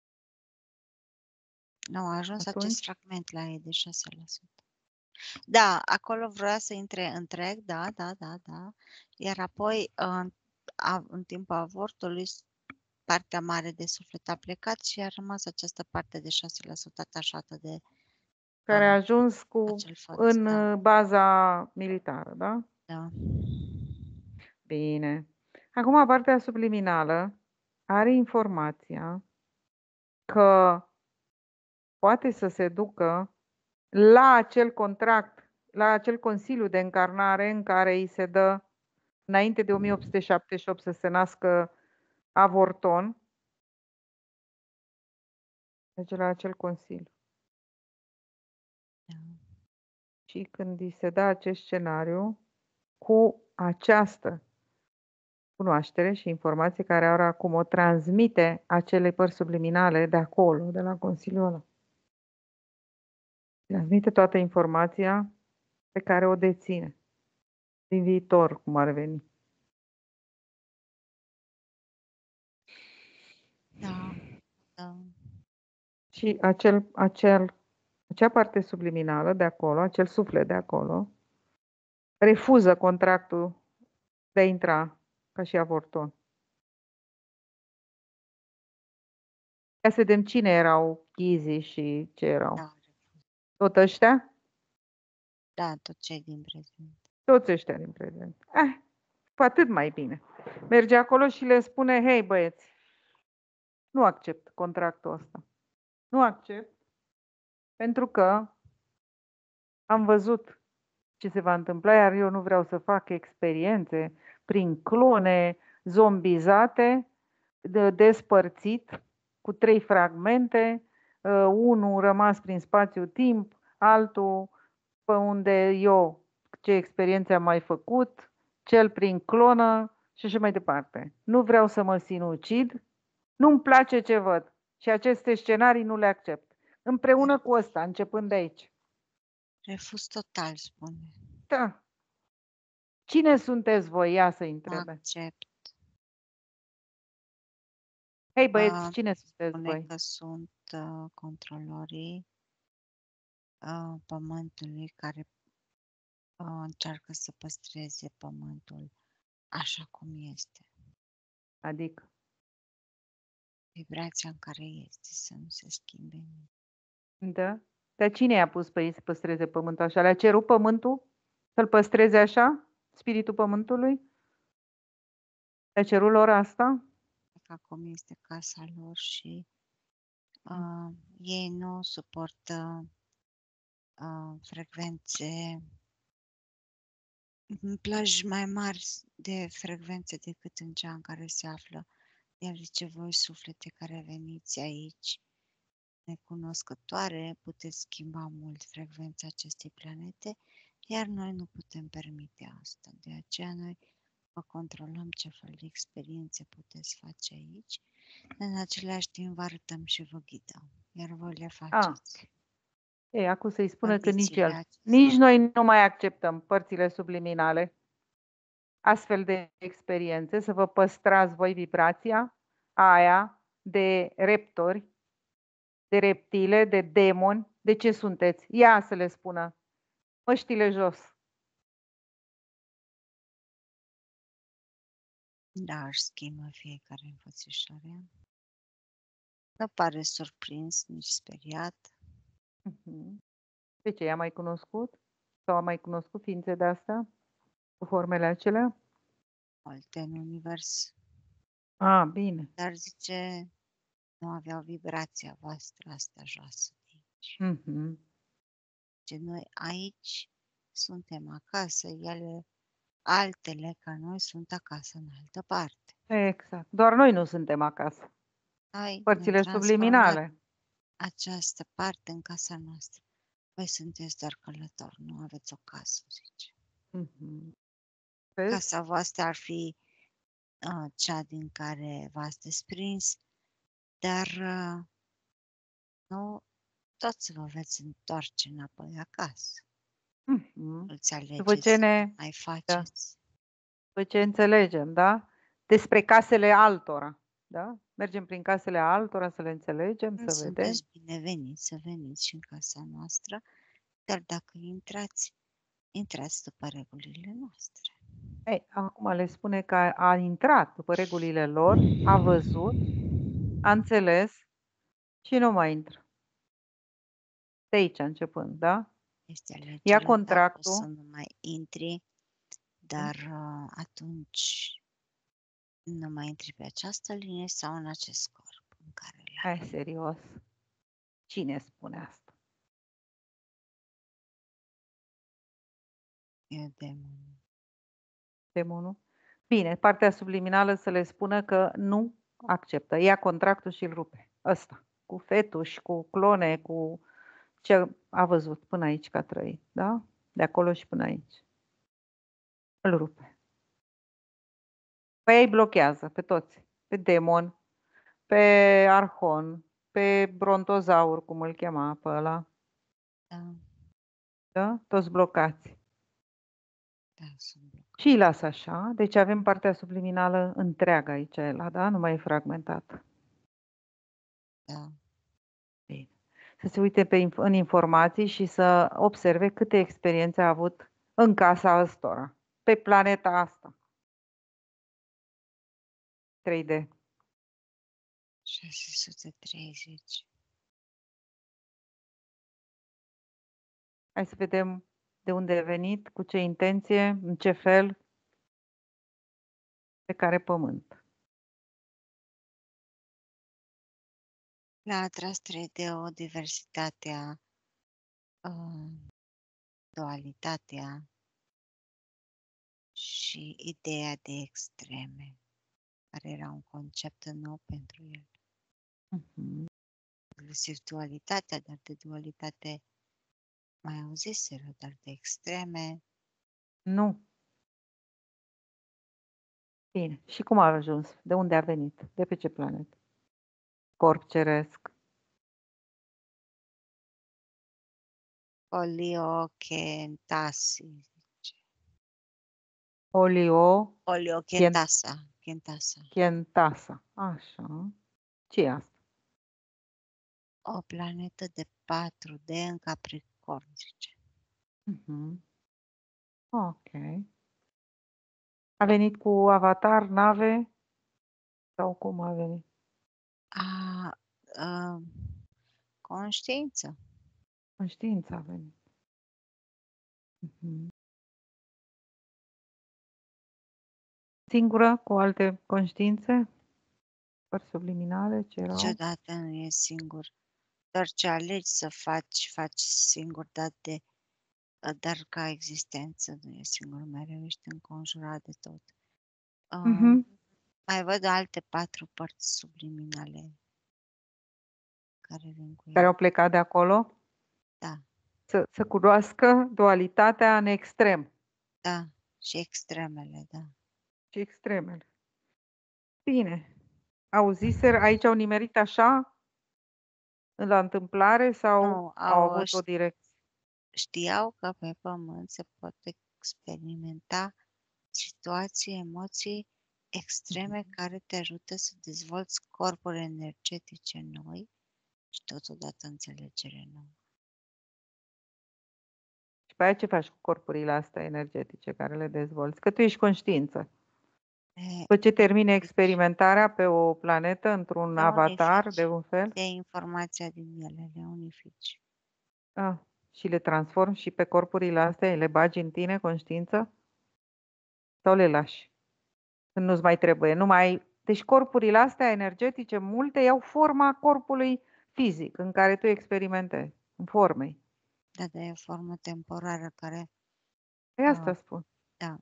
Nu, a ajuns acest Atunci? fragment la ei de 6%. Da, acolo vrea să intre întreg, da. Iar apoi, în timpul avortului, partea mare de suflet a plecat și a rămas această parte de 6% atașată de Care a ajuns acel făt. în Da, baza militară, da? da. Bine. Acum partea subliminală are informația că poate să se ducă la acel contract, la acel consiliu de încarnare în care îi se dă, înainte de 1878 să se nască avorton, deci la acel consiliu. Da. Și când îi se dă acest scenariu, cu această cunoaștere și informație care are acum, o transmite acele părți subliminale de acolo, de la consiliul ăla. Transmite toată informația pe care o deține din viitor, cum ar veni. Da, da. Și acel acea parte subliminală de acolo, acel suflet de acolo, refuză contractul de a intra ca și avorton. Ia să vedem cine erau Ghizi și ce erau. Da, Tot ăștia? da, tot cei din prezent. Toți ăștia din prezent. Cu atât mai bine. Merge acolo și le spune, hei băieți, nu accept contractul ăsta. Nu accept pentru că am văzut ce se va întâmpla, iar eu nu vreau să fac experiențe prin clone zombizate, despărțit, cu 3 fragmente, unul rămas prin spațiu-timp, altul pe unde eu ce experiențe am mai făcut, cel prin clonă și așa mai departe. Nu vreau să mă sinucid, nu-mi place ce văd și aceste scenarii nu le accept. Împreună cu ăsta, începând de aici. Refuz total, spune. Da. Cine sunteți voi? Ia să-i Nu întrebe. accept. Hei băieți, cine sunteți Spune voi? că sunt controlorii pământului care încearcă să păstreze pământul așa cum este. Adică, Vibrația în care este, să nu se schimbe nimic. da? Dar cine i-a pus pe ei să păstreze pământul așa? Le-a cerut pământul să-l păstreze așa? Spiritul pământului? Le-a cerut lor asta? Că acum este casa lor și ei nu suportă frecvențe, plăji mai mari de frecvențe decât în cea în care se află. El zice, voi suflete care veniți aici, necunoscătoare, puteți schimba mult frecvența acestei planete, iar noi nu putem permite asta. De aceea noi vă controlăm ce fel de experiențe puteți face aici, în același timp vă arătăm și vă ghidăm, iar voi le faceți. Ei, acum să-i spună că Condițiile acestea. nici noi nu mai acceptăm părțile subliminale, astfel de experiențe, să vă păstrați voi vibrația aia de reptori, de reptile, de demoni, de ce sunteți? Ia să le spună, măștile jos. Da, își schimbă fiecare înfățișare. Nu pare surprins, nici speriat. De ce? I-a mai cunoscut? Sau a mai cunoscut ființe de astea? Cu formele acelea? Multe în univers. Bine. Dar zice, nu aveau vibrația voastră asta joasă de aici. Deci noi aici suntem acasă, ele, altele ca noi, sunt acasă în altă parte. Exact. Doar noi nu suntem acasă. Părțile subliminale. Această parte în casa noastră. Voi sunteți doar călători, nu aveți o casă, zice. Casa voastră ar fi cea din care v-ați desprins, dar nu toți vă veți întoarce înapoi acasă. Îți alegeți, mai faceți. După ce înțelegem, da? Despre casele altora, da? Mergem prin casele altora să le înțelegem, să vedem. Sunteți bineveniți să veniți și în casa noastră, dar dacă intrați după regulile noastre. Ei, acum le spune că a intrat după regulile lor, a văzut, a înțeles și nu mai intră. De aici începând, da? Este alegerea ia contractul. să nu mai intri, dar atunci nu mai intri pe această linie sau în acest corp în care le ai. Hai, serios. Cine spune asta? E demonul. Demonul? Bine, partea subliminală să le spună că nu acceptă. Ia contractul și îl rupe. Ăsta. Cu fetuși, cu clone, cu ce a văzut până aici că a trăit. Da? De acolo și până aici. Îl rupe. Păi ei blochează pe toți. Pe demon, pe arhon, pe brontozaur, cum îl chema pe ăla. Da. Da? Toți blocați. Da, sunt blocați. Și îi lasă așa. Deci avem partea subliminală întreagă aici, da? Nu mai e fragmentată. Da. Bine. să se uite în informații și să observe câte experiențe a avut în casa ăstora, pe planeta asta. 3D. 630. Hai să vedem de unde a venit, cu ce intenție, în ce fel, pe care pământ. Le-a atras 3D o diversitatea, dualitatea și ideea de extreme, care era un concept nou pentru el. Inclusiv dualitatea, dar de dualitate mai auziseră, dar de extreme. Nu. Bine. Și cum a ajuns? De unde a venit? De pe ce planetă? Corp ceresc. Oliochentasi. Oliochentasa. Chentasa. Așa. Ce e asta? O planetă de 4D în Capricorn, zice. Ok. A venit cu avatar, nave? Sau cum a venit? Conștiință. Conștiința a venit. Singură, cu alte conștiințe? Păr subliminale, ce erau? Niciodată nu e singur. Doar ce alegi să faci, faci singur, dar ca existență nu e singur, mereu ești înconjurat de tot. Mai văd alte 4 părți subliminale care vin cu Care el. au plecat de acolo? Da. Să cunoască dualitatea în extrem. Da, și extremele, da. Și extremele. Bine. Auziser, aici au nimerit așa? La întâmplare sau Nu, au avut o direcție? Știau că pe Pământ se pot experimenta situații, emoții extreme care te ajută să dezvolți corpuri energetice noi și totodată înțelegere nouă. Și pe aia ce faci cu corpurile astea energetice care le dezvolți? Că tu ești conștiință. După ce termine experimentarea pe o planetă, într-un avatar de un fel? De informația din ele, le unifici. Și le transformi și pe corpurile astea, le bagi în tine, conștiință? Sau le lași? Când nu-ți mai trebuie. Deci corpurile astea energetice, multe, iau forma corpului fizic în care tu experimentezi, în formei. Da, de e o formă temporară care... Păi asta spun. Da.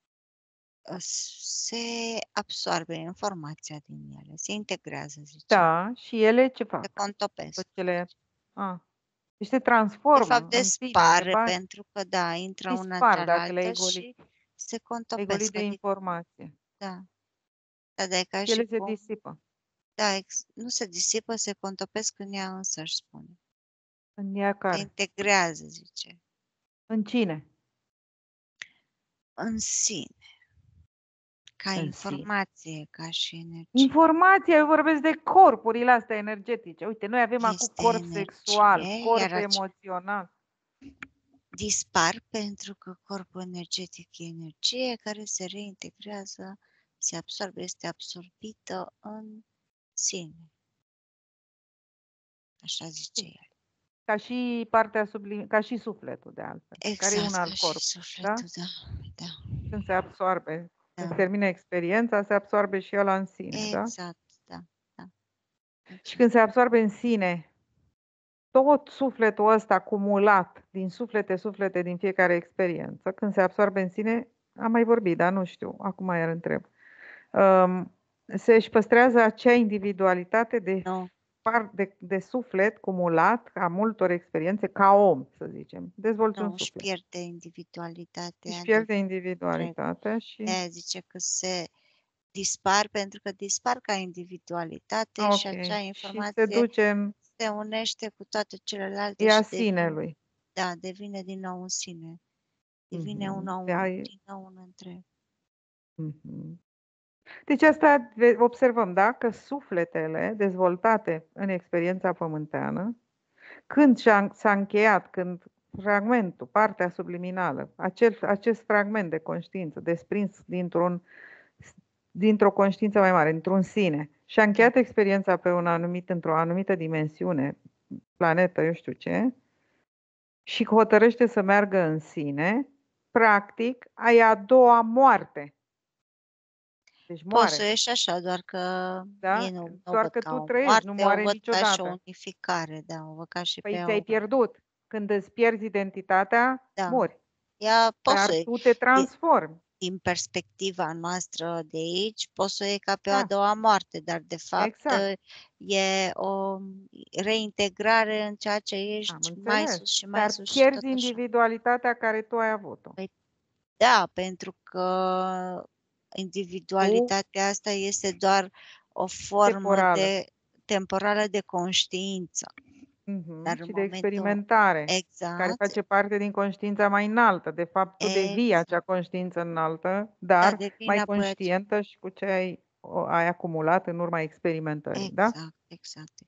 Se absorbe informația din ele, se integrează, zice. Da, și ele ce fac? Se contopesc. Deci se transformă. De fapt, dispare, pentru că, da, intră una în cealaltă și se contopesc. Egolit de informație. Da. Da, e ca și ele și se disipă. Da, nu se disipă, se contopesc în ea însă, își spune. În ea care? Se integrează, zice. În cine? În sine. Ca informație, ca și energie. Informația, eu vorbesc de corpurile astea energetice. Uite, noi avem acum corp sexual, corp emoțional. Dispar pentru că corpul energetic e energie care se reintegrează, se absorbe, este absorbită în sine. Așa zice el. Ca și partea ca și sufletul, de altfel. Exact, care e un alt corp. Și sufletul, da. Când se absorbe, când termină experiența, se absorbe și ăla în sine, exact, da? Și când se absorbe în sine, tot sufletul ăsta acumulat din suflete din fiecare experiență, când se absorbe în sine, am mai vorbit, dar nu știu, acum iar întreb, se își păstrează acea individualitate de suflet cumulat a multor experiențe ca om, să zicem. Dezvolți un suflet. Își pierde individualitatea. Își pierde individualitatea și... zice că se dispar pentru că dispar ca individualitate și acea informație se unește cu toate celelalte și sinelui. Devine din nou un sine. Devine din nou un întreg. Deci asta observăm, da? Că sufletele dezvoltate în experiența pământeană, Când s-a încheiat, când fragmentul, partea subliminală, acest fragment de conștiință desprins dintr-o conștiință mai mare, într-un sine, și-a încheiat experiența într-o anumită dimensiune, planetă, eu știu ce, și hotărăște să meargă în sine, practic, e a doua moarte. Deci moare. Poți să ieși așa, doar că Da? ei nu o Doar văd că ca tu o trăiești, nu moarte, o moare văd ca și o niciodată. unificare, da, o văd ca și Păi pe ți-ai o... pierdut. Când îți pierzi identitatea, Da, mori. ea poți Dar să tu te transformi. din perspectiva noastră de aici, poți să o iei ca pe o a Da, doua moarte, dar de fapt exact. e o reintegrare în ceea ce Am ești mai înțeles. sus și mai Dar sus și pierzi tot așa. individualitatea care tu ai avut-o. Păi da, pentru că individualitatea asta este doar o formă Temporală. temporală de conștiință. Dar în Și de momentul experimentare, care exact, face parte din conștiința mai înaltă. De fapt, tu devii acea conștiință înaltă, da, dar devine mai apoi conștientă și cu ce ai acumulat în urma experimentării. Da? exact.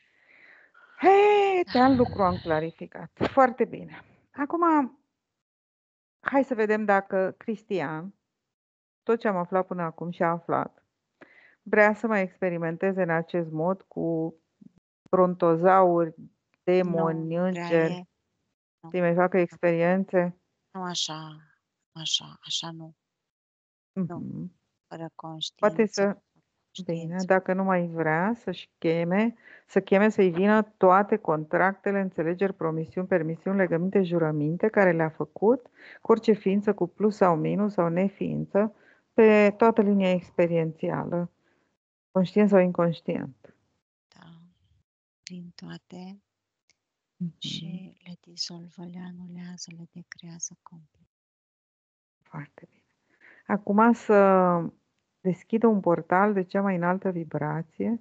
Hei, te-am lucru am clarificat. Foarte bine. Acum, hai să vedem dacă Cristian, tot ce am aflat până acum și a aflat, vrea să mai experimenteze în acest mod cu brontozauri, Nu, demoni, nu prea îngeri, e. Nu, să mai facă experiențe. nu așa nu. Nu, Mhm. fără Poate conștiință, să, fără bine, conștiință. dacă nu mai vrea să-i vină toate contractele, înțelegeri, promisiuni, permisiuni, legăminte, jurăminte care le-a făcut cu orice ființă, cu plus sau minus sau neființă, pe toată linia experiențială, conștient sau inconștient. Da, din toate Mhm. și le dizolvă, le anulează, le decrează complet. Foarte bine. Acum să deschidă un portal de cea mai înaltă vibrație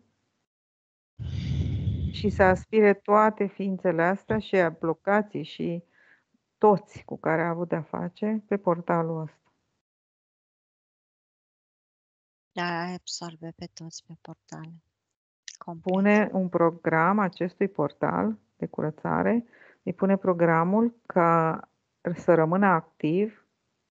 și să aspire toate ființele astea și blocații și toți cu care a avut de-a face pe portalul ăsta. Da, absorbe pe toți pe portale. Complet. Pune un program acestui portal de curățare, îi pune programul ca să rămână activ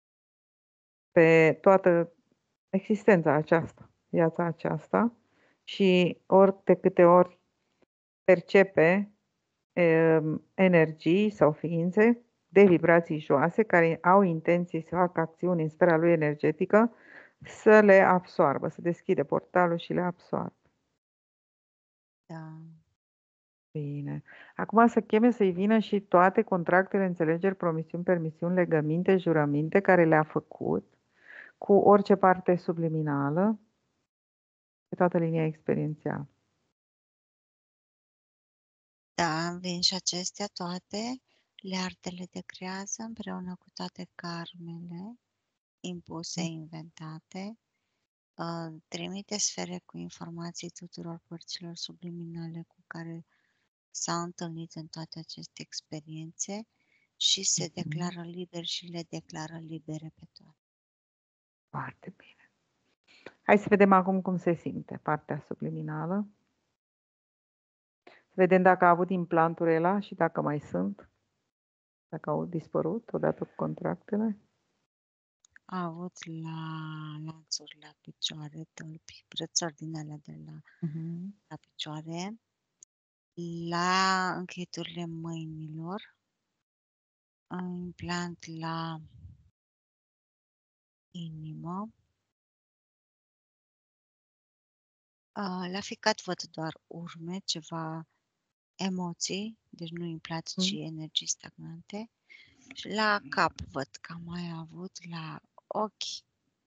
pe toată existența aceasta, viața aceasta, și ori de câte ori percepe energii sau ființe de vibrații joase care au intenție să facă acțiuni în sfera lui energetică, să le absoarbă, să deschide portalul și le absoarbă. Da. Bine. Acum să cheme să-i vină și toate contractele, înțelegeri, promisiuni, permisiuni, legăminte, jurăminte care le-a făcut cu orice parte subliminală pe toată linia experiențială. Da, vin și acestea toate, le arde, le decrează împreună cu toate karmele impuse, inventate, trimite sfere cu informații tuturor părților subliminale cu care s-au întâlnit în toate aceste experiențe și se declară liber și le declară libere pe toate. Foarte bine. Hai să vedem acum cum se simte partea subliminală. Să vedem dacă a avut implanturi ăla și dacă mai sunt, dacă au dispărut odată cu contractele. A avut lanțuri la picioare, tălpi, brățări din alea de la picioare, la încheieturile mâinilor, implant la inimă. La ficat văd doar urme, ceva emoții, deci nu implant, ci energii stagnante. Și la cap văd că am mai avut la ochi,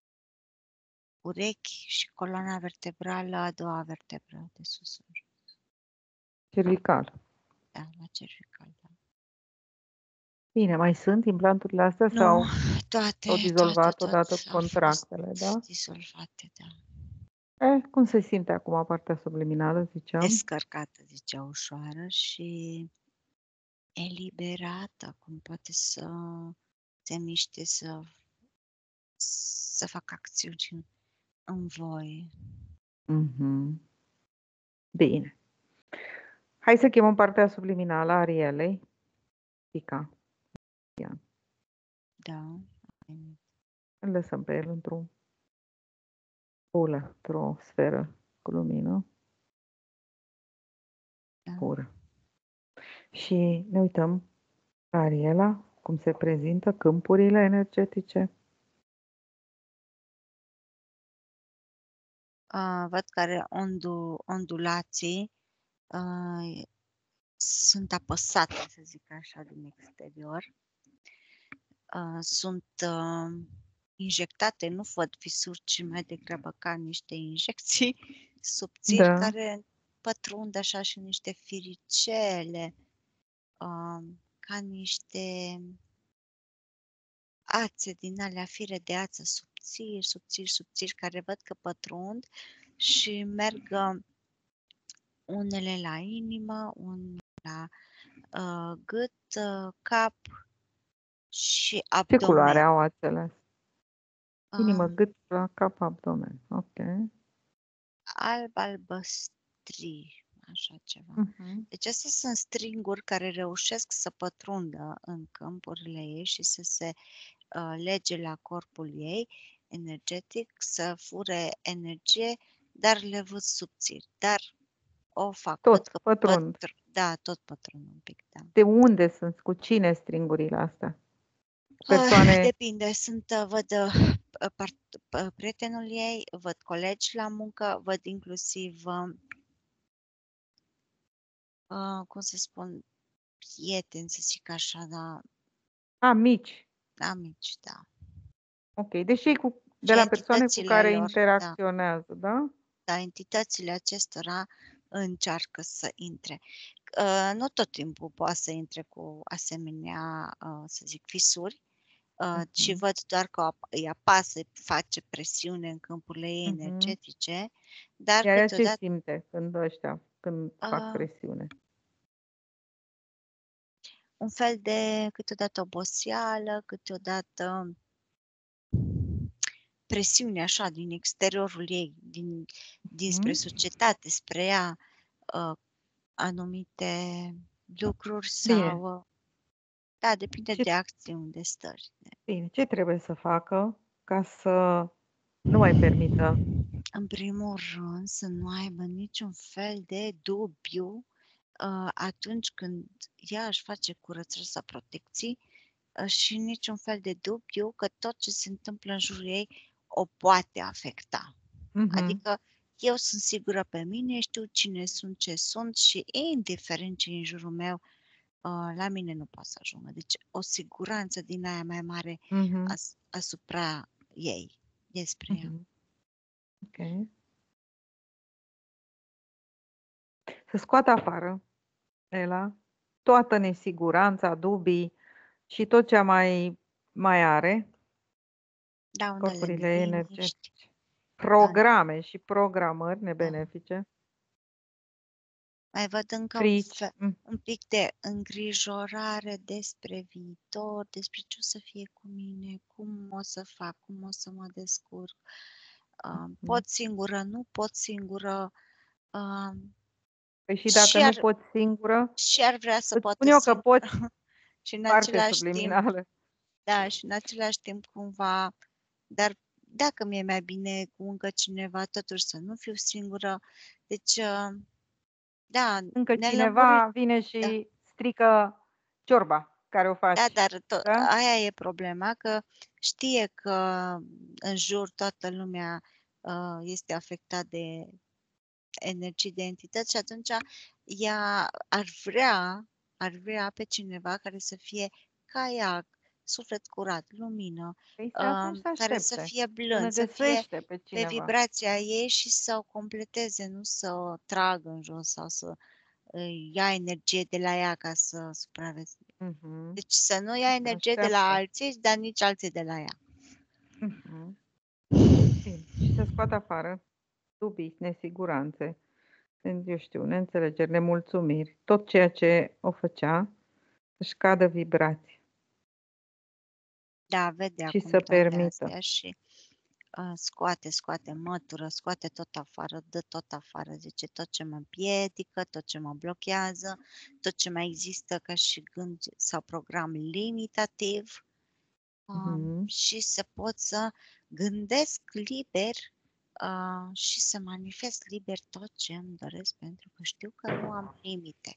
urechi și coloana vertebrală, a doua vertebră de sus în jos. Cervical. Da, la cervical, da. Bine, mai sunt implanturile astea Nu, sau toate s-au dizolvat tot odată cu au fost contractele, da? dizolvate, da. Cum se simte acum partea subliminală, ziceam? Descărcată, zicea, ușoară și eliberată, cum poate să se miște, să facă acțiuni în voie. Bine. Hai să chemăm partea subliminală a Arielei. Pica. Da. Îl lăsăm pe el într-o bulă, într-o sferă cu lumină Da. pură. Și ne uităm la Ariela, cum se prezintă câmpurile energetice. Văd că are ondulații, sunt apăsate, să zic așa, din exterior. Sunt injectate, nu văd fisuri, ci mai degrabă ca niște injecții subțiri Da. care pătrund așa și niște firicele, ca niște ațe din alea, fire de ață subțiri, care văd că pătrund și merg unele la inimă, unele la gât, cap și Ce culoare abdomen. au ațele? Inimă, gât, la cap, abdomen. Ok. Albăstri, așa ceva. Deci astea sunt stringuri care reușesc să pătrundă în câmpurile ei și să se lege la corpul ei energetic, să fure energie, dar le văd subțiri. Dar o fac. Tot Văd că pătrund. da, tot pătrund un pic, da. De unde sunt? Cu cine stringurile astea? Persoane... Depinde. Văd prietenul ei, văd colegi la muncă, văd inclusiv, cum să spun, prieteni, să zic așa, da, Amici. amici, da. Ok. Deși de Și la persoane cu care lor, interacționează, da? Da, entitățile acestora încearcă să intre. Nu tot timpul poate să intre cu asemenea, să zic, fisuri, ci văd doar că îi apasă, face presiune în câmpurile ei energetice, dar Iar ea ce câteodată simte când fac presiune? un fel de câteodată oboseală, câteodată presiune așa din exteriorul ei, dinspre societate, spre ea, anumite lucruri Bine. sau... Da, depinde de acțiuni, de stări. Bine. Ce trebuie să facă ca să nu mai permită? În primul rând, să nu aibă niciun fel de dubiu atunci când ea își face curățări sau protecții și niciun fel de dubiu că tot ce se întâmplă în jurul ei o poate afecta. Adică eu sunt sigură pe mine, știu cine sunt, ce sunt și indiferent ce e în jurul meu, la mine nu poate să ajungă. Deci o siguranță din aia mai mare asupra ei, despre ea. Ok. Să scoată afară, Ela, toată nesiguranța, dubii și tot ce mai are, Da, unele corpurile neliniști. energetice, programe și programări nebenefice, Mai văd încă frici. un pic de îngrijorare despre viitor, despre ce o să fie cu mine, cum o să fac, cum o să mă descurc. Pot singură, nu pot singură. Păi și dacă nu poți singură, și ar vrea să îți poată spun eu că singură. poți Și în parte același subliminală. timp, da, și în același timp cumva, dar dacă mi-e mai bine cu încă cineva, totuși să nu fiu singură. Deci, da, Încă nelămurit. cineva vine și strică ciorba care o faci. Da, dar Da? aia e problema, că știe că în jur toată lumea este afectat de energii, de entități și atunci ea ar vrea pe cineva care să fie ca ea, suflet curat, lumină, Păi atunci să care să aștepte fie până blând, să fie găsește pe pe cineva. vibrația ei și să o completeze, nu să o tragă în jos sau să ia energie de la ea ca să supraviețuiască. Deci să nu ia energie de la alții, dar nici alții de la ea. Bine. Și să scoată afară dubii, nesiguranțe, eu știu, neînțelegeri, nemulțumiri, tot ceea ce o făcea să-și cadă vibrație. Da, vede și acum să toate permită. astea și scoate, mătură, scoate tot afară, dă tot afară, zice tot ce mă împiedică, tot ce mă blochează, tot ce mai există ca și gând sau program limitativ și să pot să gândesc liber și să manifest liber tot ce îmi doresc, pentru că știu că nu am limite.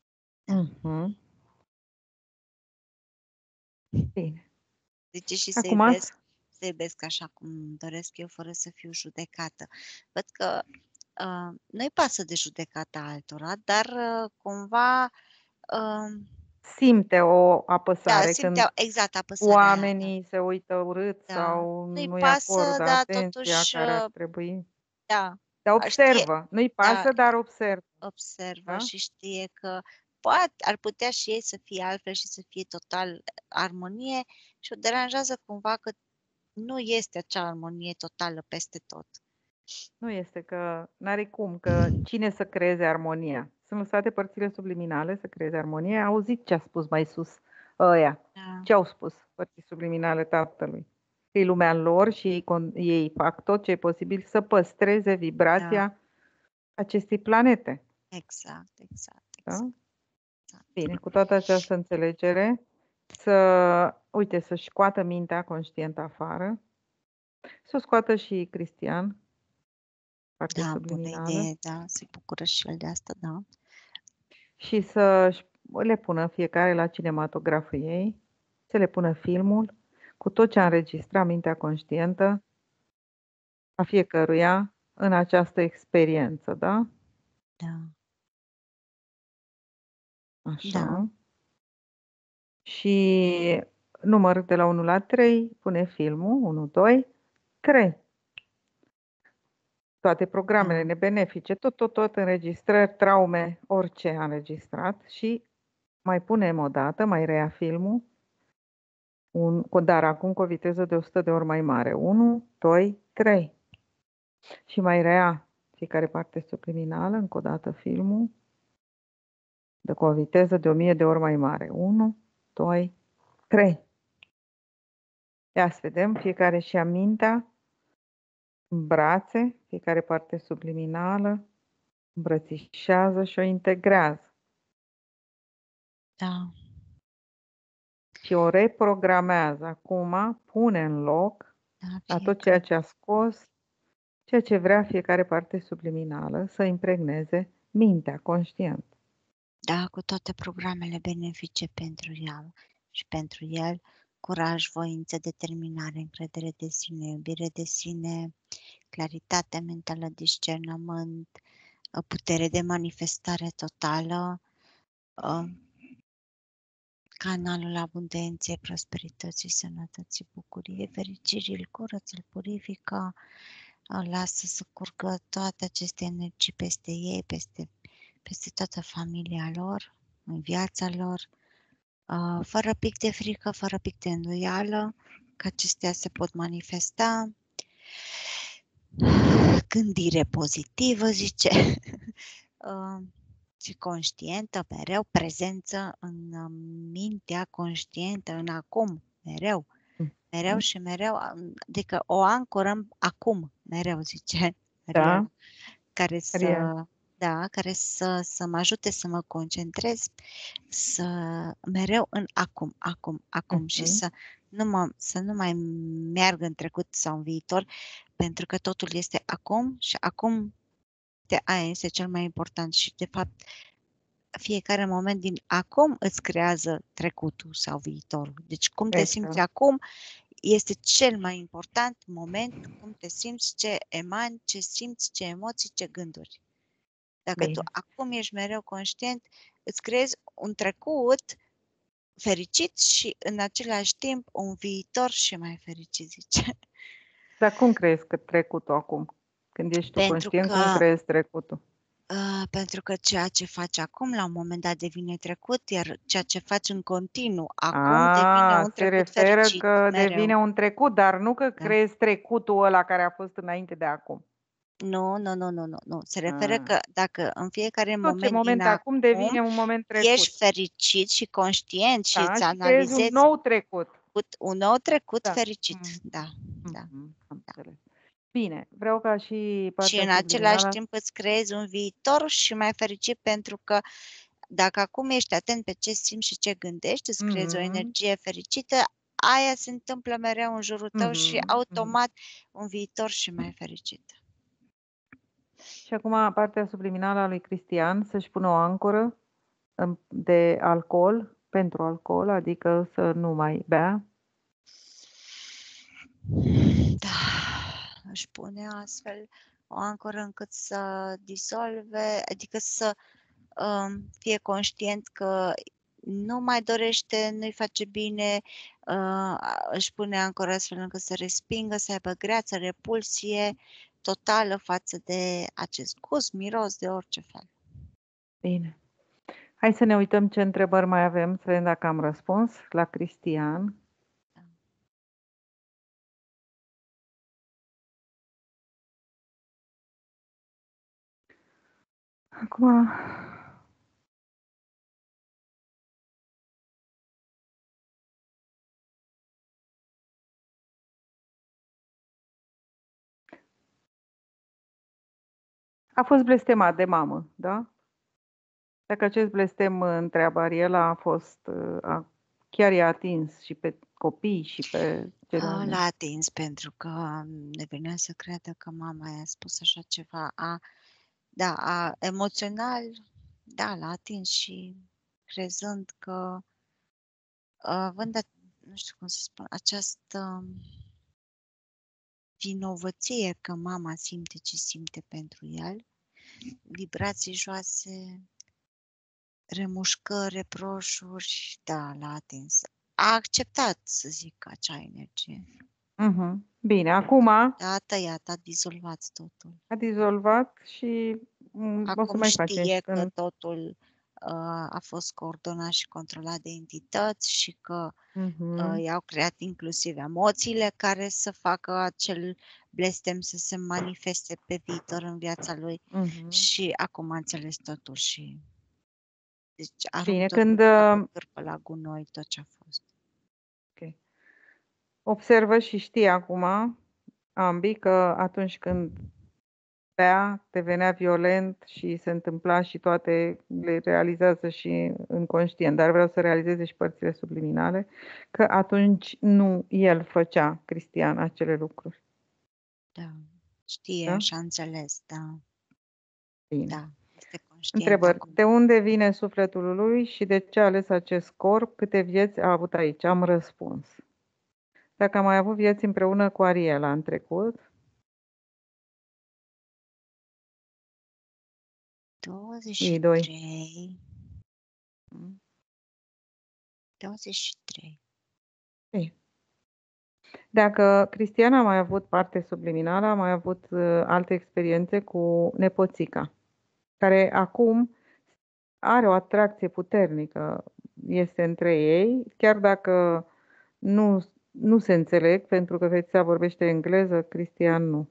Bine. Zice și Acum să iubesc așa cum doresc eu, fără să fiu judecată. Văd că nu-i pasă de judecata altora, dar cumva simte o apăsare simte când exact apăsarea oamenii se uită urât sau nu-i nu-i pasă, acordă dar atenția totuși care ar trebui. da, Dar știe, observă. Nu-i pasă, dar observă. Observă și știe că poate, ar putea și ei să fie altfel și să fie total armonie și o deranjează cumva că nu este acea armonie totală peste tot. Nu este că n-are cum, că cine să creeze armonia? Sunt lăsate părțile subliminale să creeze armonie. Auziți ce a spus mai sus ăia? Ce au spus părții subliminale Tatălui? Că e lumea lor și ei fac tot ce e posibil să păstreze vibrația acestei planete. Exact. Da? Bine, cu toată această înțelegere, să-și scoată mintea conștientă afară, să o scoată și Cristian, partea subliminală. Bună idee, se bucură și el de asta, Și să le pună fiecare la cinematograful ei, să le pună filmul cu tot ce a înregistrat mintea conștientă a fiecăruia în această experiență, da? Da. Așa. Și număr de la 1 la 3, pune filmul, 1, 2, 3. Toate programele nebenefice, tot înregistrări, traume, orice a înregistrat și mai punem o dată, mai reia filmul, dar acum cu o viteză de 100 de ori mai mare. 1, 2, 3. Și mai rea fiecare parte subliminală, încă o dată filmul, cu o viteză de 1000 de ori mai mare. 1, 2, 3. Ia să vedem, fiecare și-a mintea în brațe, fiecare parte subliminală, îmbrățișează și o integrează. Da. Și o reprogramează. Acum pune în loc la tot ceea ce a scos, ceea ce vrea fiecare parte subliminală să impregneze mintea conștientă. Da, cu toate programele benefice pentru ea și pentru el, curaj, voință, determinare, încredere de sine, iubire de sine, claritate mentală, discernământ, putere de manifestare totală, canalul abundenței, prosperității, sănătății, bucuriei, fericirii, îl curăță, îl purifică, lasă să curgă toate aceste energii peste ei, peste toată familia lor, în viața lor, fără pic de frică, fără pic de îndoială, că acestea se pot manifesta. Gândire pozitivă, zice, și conștientă, mereu, prezență în mintea conștientă, în acum, mereu și mereu, adică o ancorăm acum, mereu, zice, mereu, care să mă ajute să mă concentrez, mereu în acum și să nu mai meargă în trecut sau în viitor, pentru că totul este acum și acum aia este cel mai important și de fapt fiecare moment din acum îți creează trecutul sau viitorul. Deci cum te simți acum este cel mai important moment, cum te simți, ce emani, ce simți, ce emoții, ce gânduri. Dacă tu acum ești mereu conștient, îți creezi un trecut fericit și în același timp un viitor și mai fericit, zice. Dar cum crezi că trecutul acum? Când ești tu conștient, cum crezi trecutul? Pentru că ceea ce faci acum, la un moment dat, devine trecut, iar ceea ce faci în continuu acum devine un trecut fericit. Se referă că devine un trecut, dar nu că crezi trecutul ăla care a fost înainte de acum. Nu. Se referă că dacă în fiecare moment din acum devine un moment trecut. Ești fericit și conștient și îți analizezi un nou trecut. Un nou trecut fericit, da. Da. Am Da. înțeles. Bine, vreau ca și Și partea în același subliminală. timp îți creezi un viitor și mai fericit, pentru că dacă acum ești atent pe ce simți și ce gândești, îți creezi o energie fericită, aia se întâmplă mereu în jurul tău și automat un viitor și mai fericit. Și acum partea subliminală a lui Cristian, să-și pună o ancoră de alcool, pentru alcool, adică să nu mai bea. Da, își pune astfel o ancoră încât să disolve, adică să fie conștient că nu mai dorește, nu-i face bine, își pune ancoră astfel încât să respingă, să aibă greață, repulsie totală față de acest gust, miros, de orice fel. Bine. Hai să ne uităm ce întrebări mai avem, să vedem dacă am răspuns la Cristian. Acum, a fost blestemat de mamă, da? Dacă acest blestem, întreabă Ariela, a fost, chiar i-a atins și pe copii și pe genul. L-a atins pentru că ne venea să creadă că mama i-a spus așa ceva. Emoțional, da, l-a atins și crezând că, nu știu cum să spun, această vinovăție că mama simte ce simte pentru el, vibrații joase, remușcări, reproșuri, da, l-a atins. A acceptat, să zic, acea energie. Bine, acum A tăiat, a dizolvat totul. a dizolvat și o să Acum mai facem. știe că totul a fost coordonat și controlat de entități și că i-au creat inclusiv emoțiile care să facă acel blestem să se manifeste pe viitor în viața lui și acum a înțeles totul și deci arunc totul pe cârpă la gunoi, tot ce a fost. Okay. Observă și știe acum ambii că atunci când bea, devenea violent și se întâmpla și toate le realizează și înconștient, dar vreau să realizeze și părțile subliminale, că atunci nu el făcea, Cristian, acele lucruri. Da, știe, așa înțeles, da. Bine. Da, este conștient. Întrebări. Acum. De unde vine sufletul lui și de ce a ales acest corp? Câte vieți a avut aici? Am răspuns. Dacă am mai avut vieți împreună cu Ariela în trecut? 23. 23. Ei. Dacă Cristian a mai avut parte subliminală, a mai avut alte experiențe cu nepoțica, care acum are o atracție puternică, este între ei, chiar dacă nu se înțeleg, pentru că Feța vorbește engleză, Cristian nu.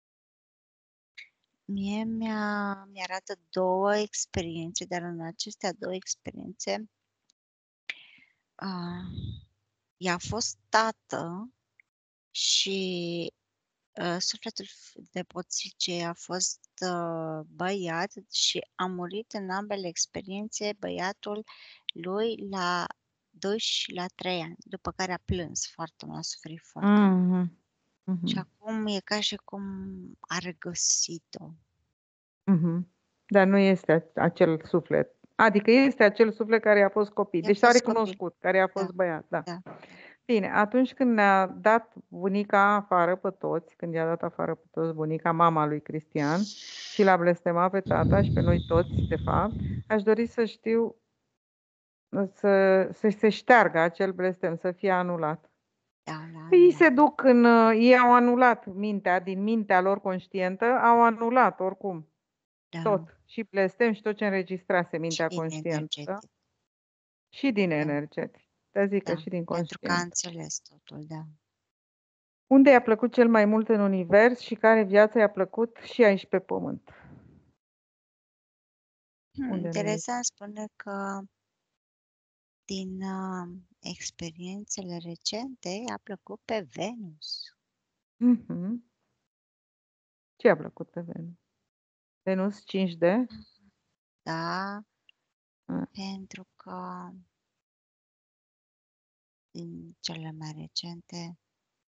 Mie mi-arată două experiențe, dar în acestea două experiențe i-a fost tată și sufletul nepoțicei a fost băiat și a murit în ambele experiențe băiatul lui la 2 și la 3 ani, după care a plâns foarte mult, a suferit foarte mult. Și acum e ca și cum a regăsit-o. Dar nu este acel suflet. Adică este acel suflet care a fost copil. Deci s-a recunoscut, care a fost băiat. Da. Bine, atunci când ne-a dat bunica afară pe toți, când i-a dat afară pe toți bunica, mama lui Cristian, și l-a blestemat pe tata și pe noi toți, de fapt, aș dori să știu să se șteargă acel blestem, să fie anulat. Ei se duc ei au anulat mintea, din mintea lor conștientă, au anulat oricum. Tot. Și blestem și tot ce înregistrase mintea conștientă. Da? Și din energetic. Te zic că și din conștient. Pentru că a înțeles totul, da. Unde i-a plăcut cel mai mult în univers și care viață i-a plăcut și aici pe pământ? Interesant, spune că din experiențele recente a plăcut pe Venus. Mhm. Ce a plăcut pe Venus? Venus 5D? Da, Ah, pentru că din cele mai recente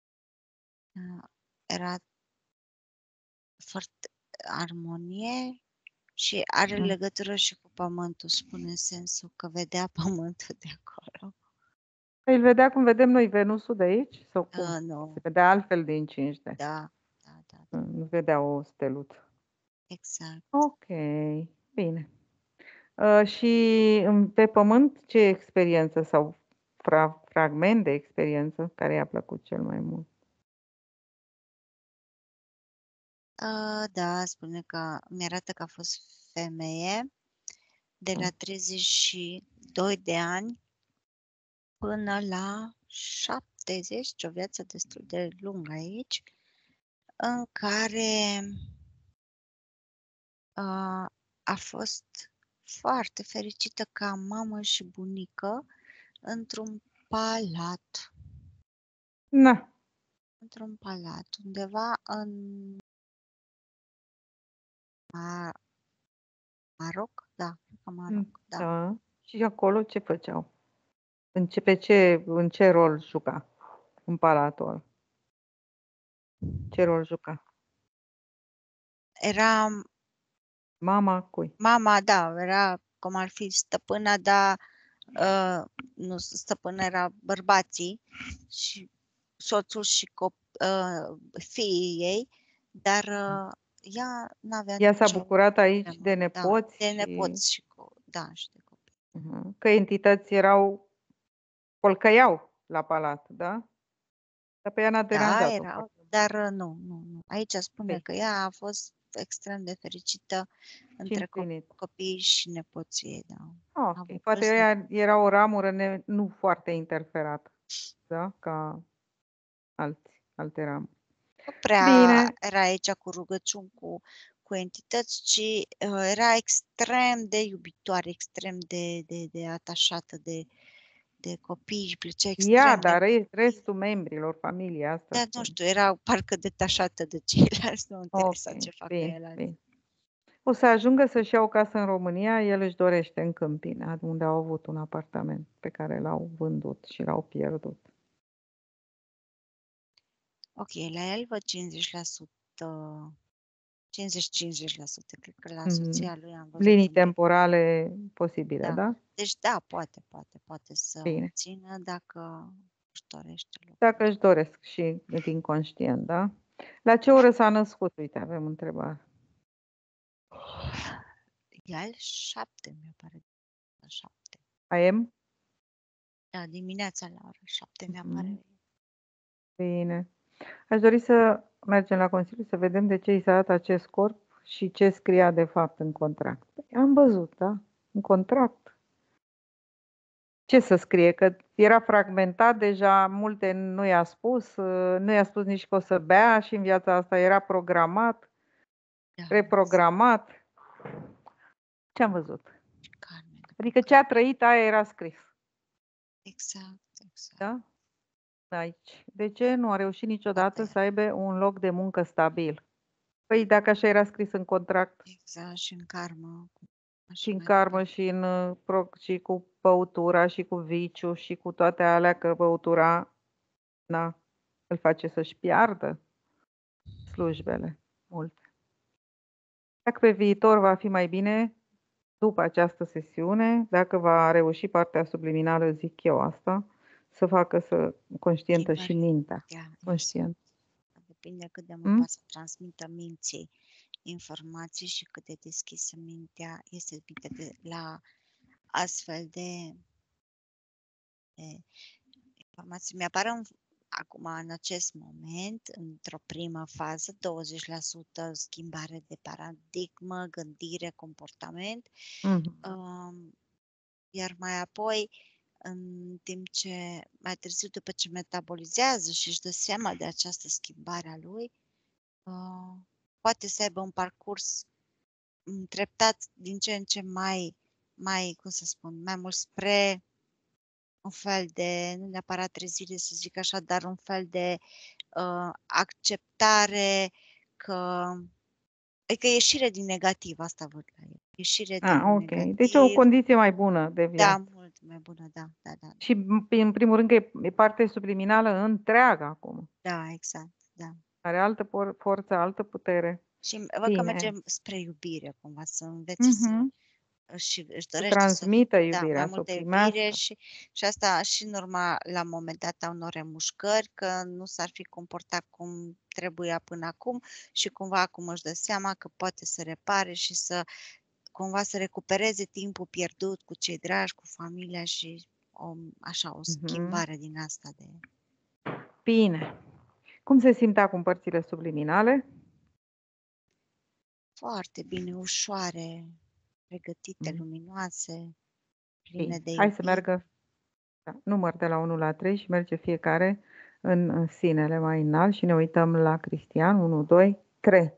era foarte armonie și are mm. legătură și cu pământul, spune în sensul că vedea pământul de acolo. Păi îl vedea cum vedem noi Venusul de aici? Sau cum? Se Nu, vedea altfel din 5D. da, da, da, da, Nu vedea o steluță. exact. Ok, bine. Și pe pământ, ce experiență sau fragment de experiență care i-a plăcut cel mai mult? Da, spune că mi-arată că a fost femeie de la 32 de ani până la 70, o viață destul de lungă aici, în care a fost foarte fericită ca mamă și bunică într-un palat. Na, Într-un palat, undeva în Maroc? Da, cred că Maroc, da. da. Și acolo ce făceau? În ce rol juca în palatul ăla? Ce rol juca? Era Mama cui? mama, da, era cum ar fi stăpâna, dar nu, stăpână era bărbații și soțul și fiii ei, dar ea n-avea Ea s-a nicio bucurat aici problemă. de Da, nepoți de și nepoți și da, și de copii. că entități polcăiau la palat, da? Dar pe ea n-a Da, deranjat-o erau, foarte dar nu. Aici spune mult. că ea a fost extrem de fericită Și între împlinit. copii și nepoții ei, da. A Ok, avut poate vârste. ea era o ramură nu foarte interferată, da? Ca alte ramuri. Nu prea Bine, era aici cu rugăciuni cu entități, ci era extrem de iubitoare, extrem de atașată de copii, își plăcea ea, extrem de dar copii. restul membrilor familiei, asta Dar nu spun. știu, era parcă detașată de ceilalți, nu Ok, interesa ce fac bine, el. bine. O să ajungă să-și ia o casă în România, el își dorește în Câmpina, unde au avut un apartament pe care l-au vândut și l-au pierdut. Ok, la el văd 50%, 50-50%, cred că la Mhm. soția lui am văzut Linii un pic. temporale posibile, Da. da? Deci da, poate să o Bine. țină dacă își dorește Dacă lucrul. își doresc și din conștient, da? La ce oră s-a născut? Uite, avem întrebare. El 7, mi pare. 7. AM? Da, dimineața la ora 7 mi Mhm. apare. Bine. Aș dori să mergem la Consiliu să vedem de ce i s-a dat acest corp și ce scria de fapt în contract. Păi, am văzut, da? În contract. Ce să scrie? Că era fragmentat deja, multe nu i-a spus, nu i-a spus nici că o să bea și în viața asta era programat, Da, reprogramat. Ce am văzut? carne de Adică ce păcat. a trăit, aia era scris. Exact. Da? Aici. De ce nu a reușit niciodată Poate. să aibă un loc de muncă stabil? Păi dacă așa era scris în contract, Exact, și în karmă. și Așa în mai karmă, departe. și și cu băutura, și cu viciu, și cu toate alea, că băutura, na, îl face să-și piardă slujbele multe. Dacă pe viitor va fi mai bine, după această sesiune, dacă va reuși partea subliminală, zic eu asta, să facă conștientă și Schimbări. mintea. Da, exact. Conștient. Depinde cât de mult Mm? poate să transmită minții informații și cât de deschisă mintea este la astfel de informații. Mi-apare acum, în acest moment, într-o primă fază, 20% schimbare de paradigmă, gândire, comportament, Mhm. iar mai apoi, în timp ce mai târziu, după ce metabolizează și își dă seama de această schimbare a lui, poate să aibă un parcurs treptat din ce în ce mai, cum să spun, mai mult spre un fel de, nu neapărat trezire să zic așa, dar un fel de acceptare că... Adică ieșire din negativ, asta văd la el. Ieșire din ok. negativ. Deci e o condiție mai bună de Da, viață. mult mai bună, da. Și în primul rând că e parte subliminală întreagă acum. Da, exact, da. Are altă forță, altă putere. Și văd că Bine. mergem spre iubire, cumva, să învețe să... Și își Să dorește transmită da, iubirea, mai să o multă primească. iubire și asta și în urma, la un moment dat, a unor remușcări, că nu s-ar fi comportat cum trebuia până acum și cumva acum își dă seama că poate să repare și să cumva să recupereze timpul pierdut cu cei dragi, cu familia și o schimbare din asta de... Bine. Cum se simt acum părțile subliminale? Foarte bine, ușoare, pregătite, luminoase, pline Bine. de Hai iubire. să meargă număr de la 1 la 3 și merge fiecare în sinele mai înalt și ne uităm la Cristian. 1, 2, 3.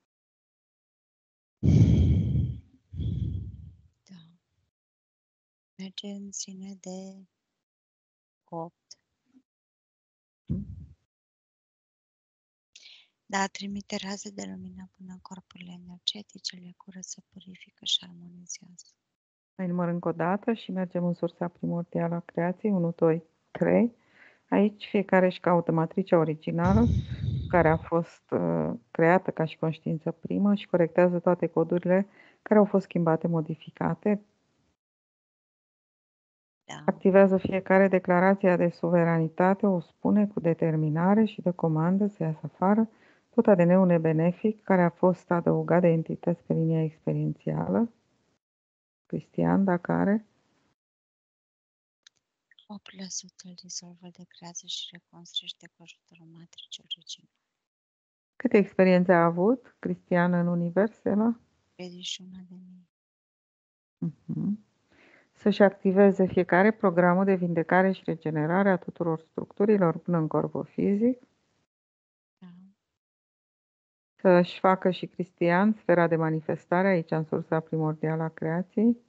Da. Merge în sine de 8. Da, trimite raze de lumină până în corpurile energetice, le curăță, purifică și armonizează. Mai număr încă o dată și mergem în sursa primordială a creației. 1, 2, 3. Aici fiecare își caută matricea originală care a fost creată ca și conștiință primă și corectează toate codurile care au fost schimbate, modificate. Da. Activează fiecare declarația de suveranitate, o spune cu determinare și dă comandă să iasă afară tot ADN-ul nebenefic care a fost adăugat de entități pe linia experiențială. Cristian, dacă are. 8% îl dizolvă, de creează și reconstruiește cu ajutorul matricii originale. Câte experiențe a avut Cristian în universele? 31.000. Să-și activeze fiecare programul de vindecare și regenerare a tuturor structurilor până în corpul fizic. Da. Să-și facă și Cristian sfera de manifestare aici în sursa primordială a creației.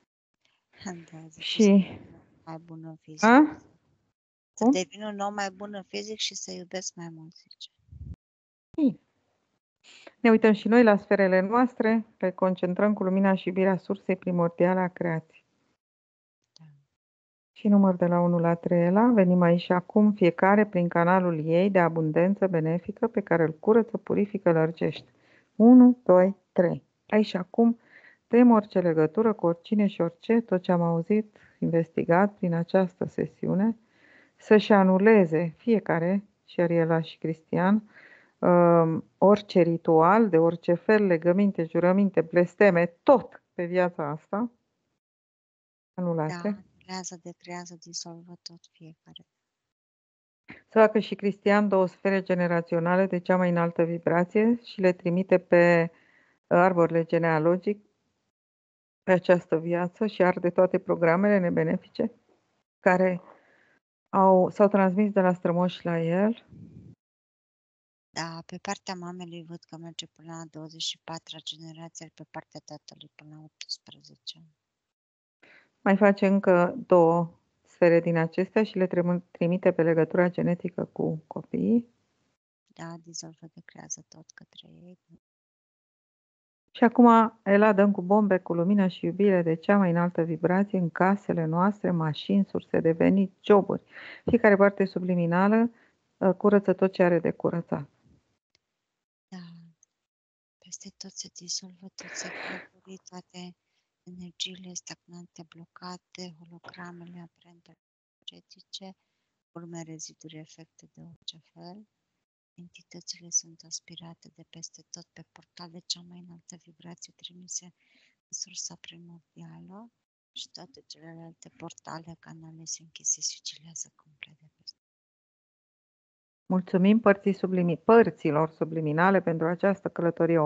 Da, Și mai bună fizic. Să Cum? devin un om mai bun în fizic și să iubesc mai mult, zice. Bine. Ne uităm și noi la sferele noastre, le concentrăm cu lumina și iubirea sursei primordiale a creației. Da. Și număr de la 1 la 3 la, venim aici și acum, fiecare prin canalul ei de abundență benefică pe care îl curăță, purifică, lărgește. 1, 2, 3. Aici și acum tăiem orice legătură cu oricine și orice, tot ce am auzit, investigat prin această sesiune, să-și anuleze fiecare, și Ariela și Cristian, orice ritual, de orice fel, legăminte, jurăminte, blesteme, tot pe viața asta, anulate. Da, anulează, decrează, dizolvă tot fiecare. Să facă și Cristian 2 sfere generaționale de cea mai înaltă vibrație și le trimite pe arborele genealogic pe această viață și arde toate programele nebenefice care s-au transmis de la strămoși la el. Da, pe partea mamelui văd că merge până la 24-a generație, pe partea tatălui până la 18. Mai face încă 2 sfere din acestea și le trimite pe legătura genetică cu copiii. Da, dizolvă, decrează tot către ei. Și acum Ela dăm cu bombe, cu lumină și iubire de cea mai înaltă vibrație în casele noastre, mașini, surse de venit, joburi. Fiecare parte subliminală curăță tot ce are de curățat. Da, peste tot se dizolvă, tot se curăță, toate energiile stagnante, blocate, hologramele, amprentele energetice, urme, reziduri, efecte de orice fel. Entitățile sunt aspirate de peste tot pe portale cea mai înaltă vibrație trimise în sursa primordială și toate celelalte portale, canale se închise și cilează complet de peste. Mulțumim părților subliminale pentru această călătorie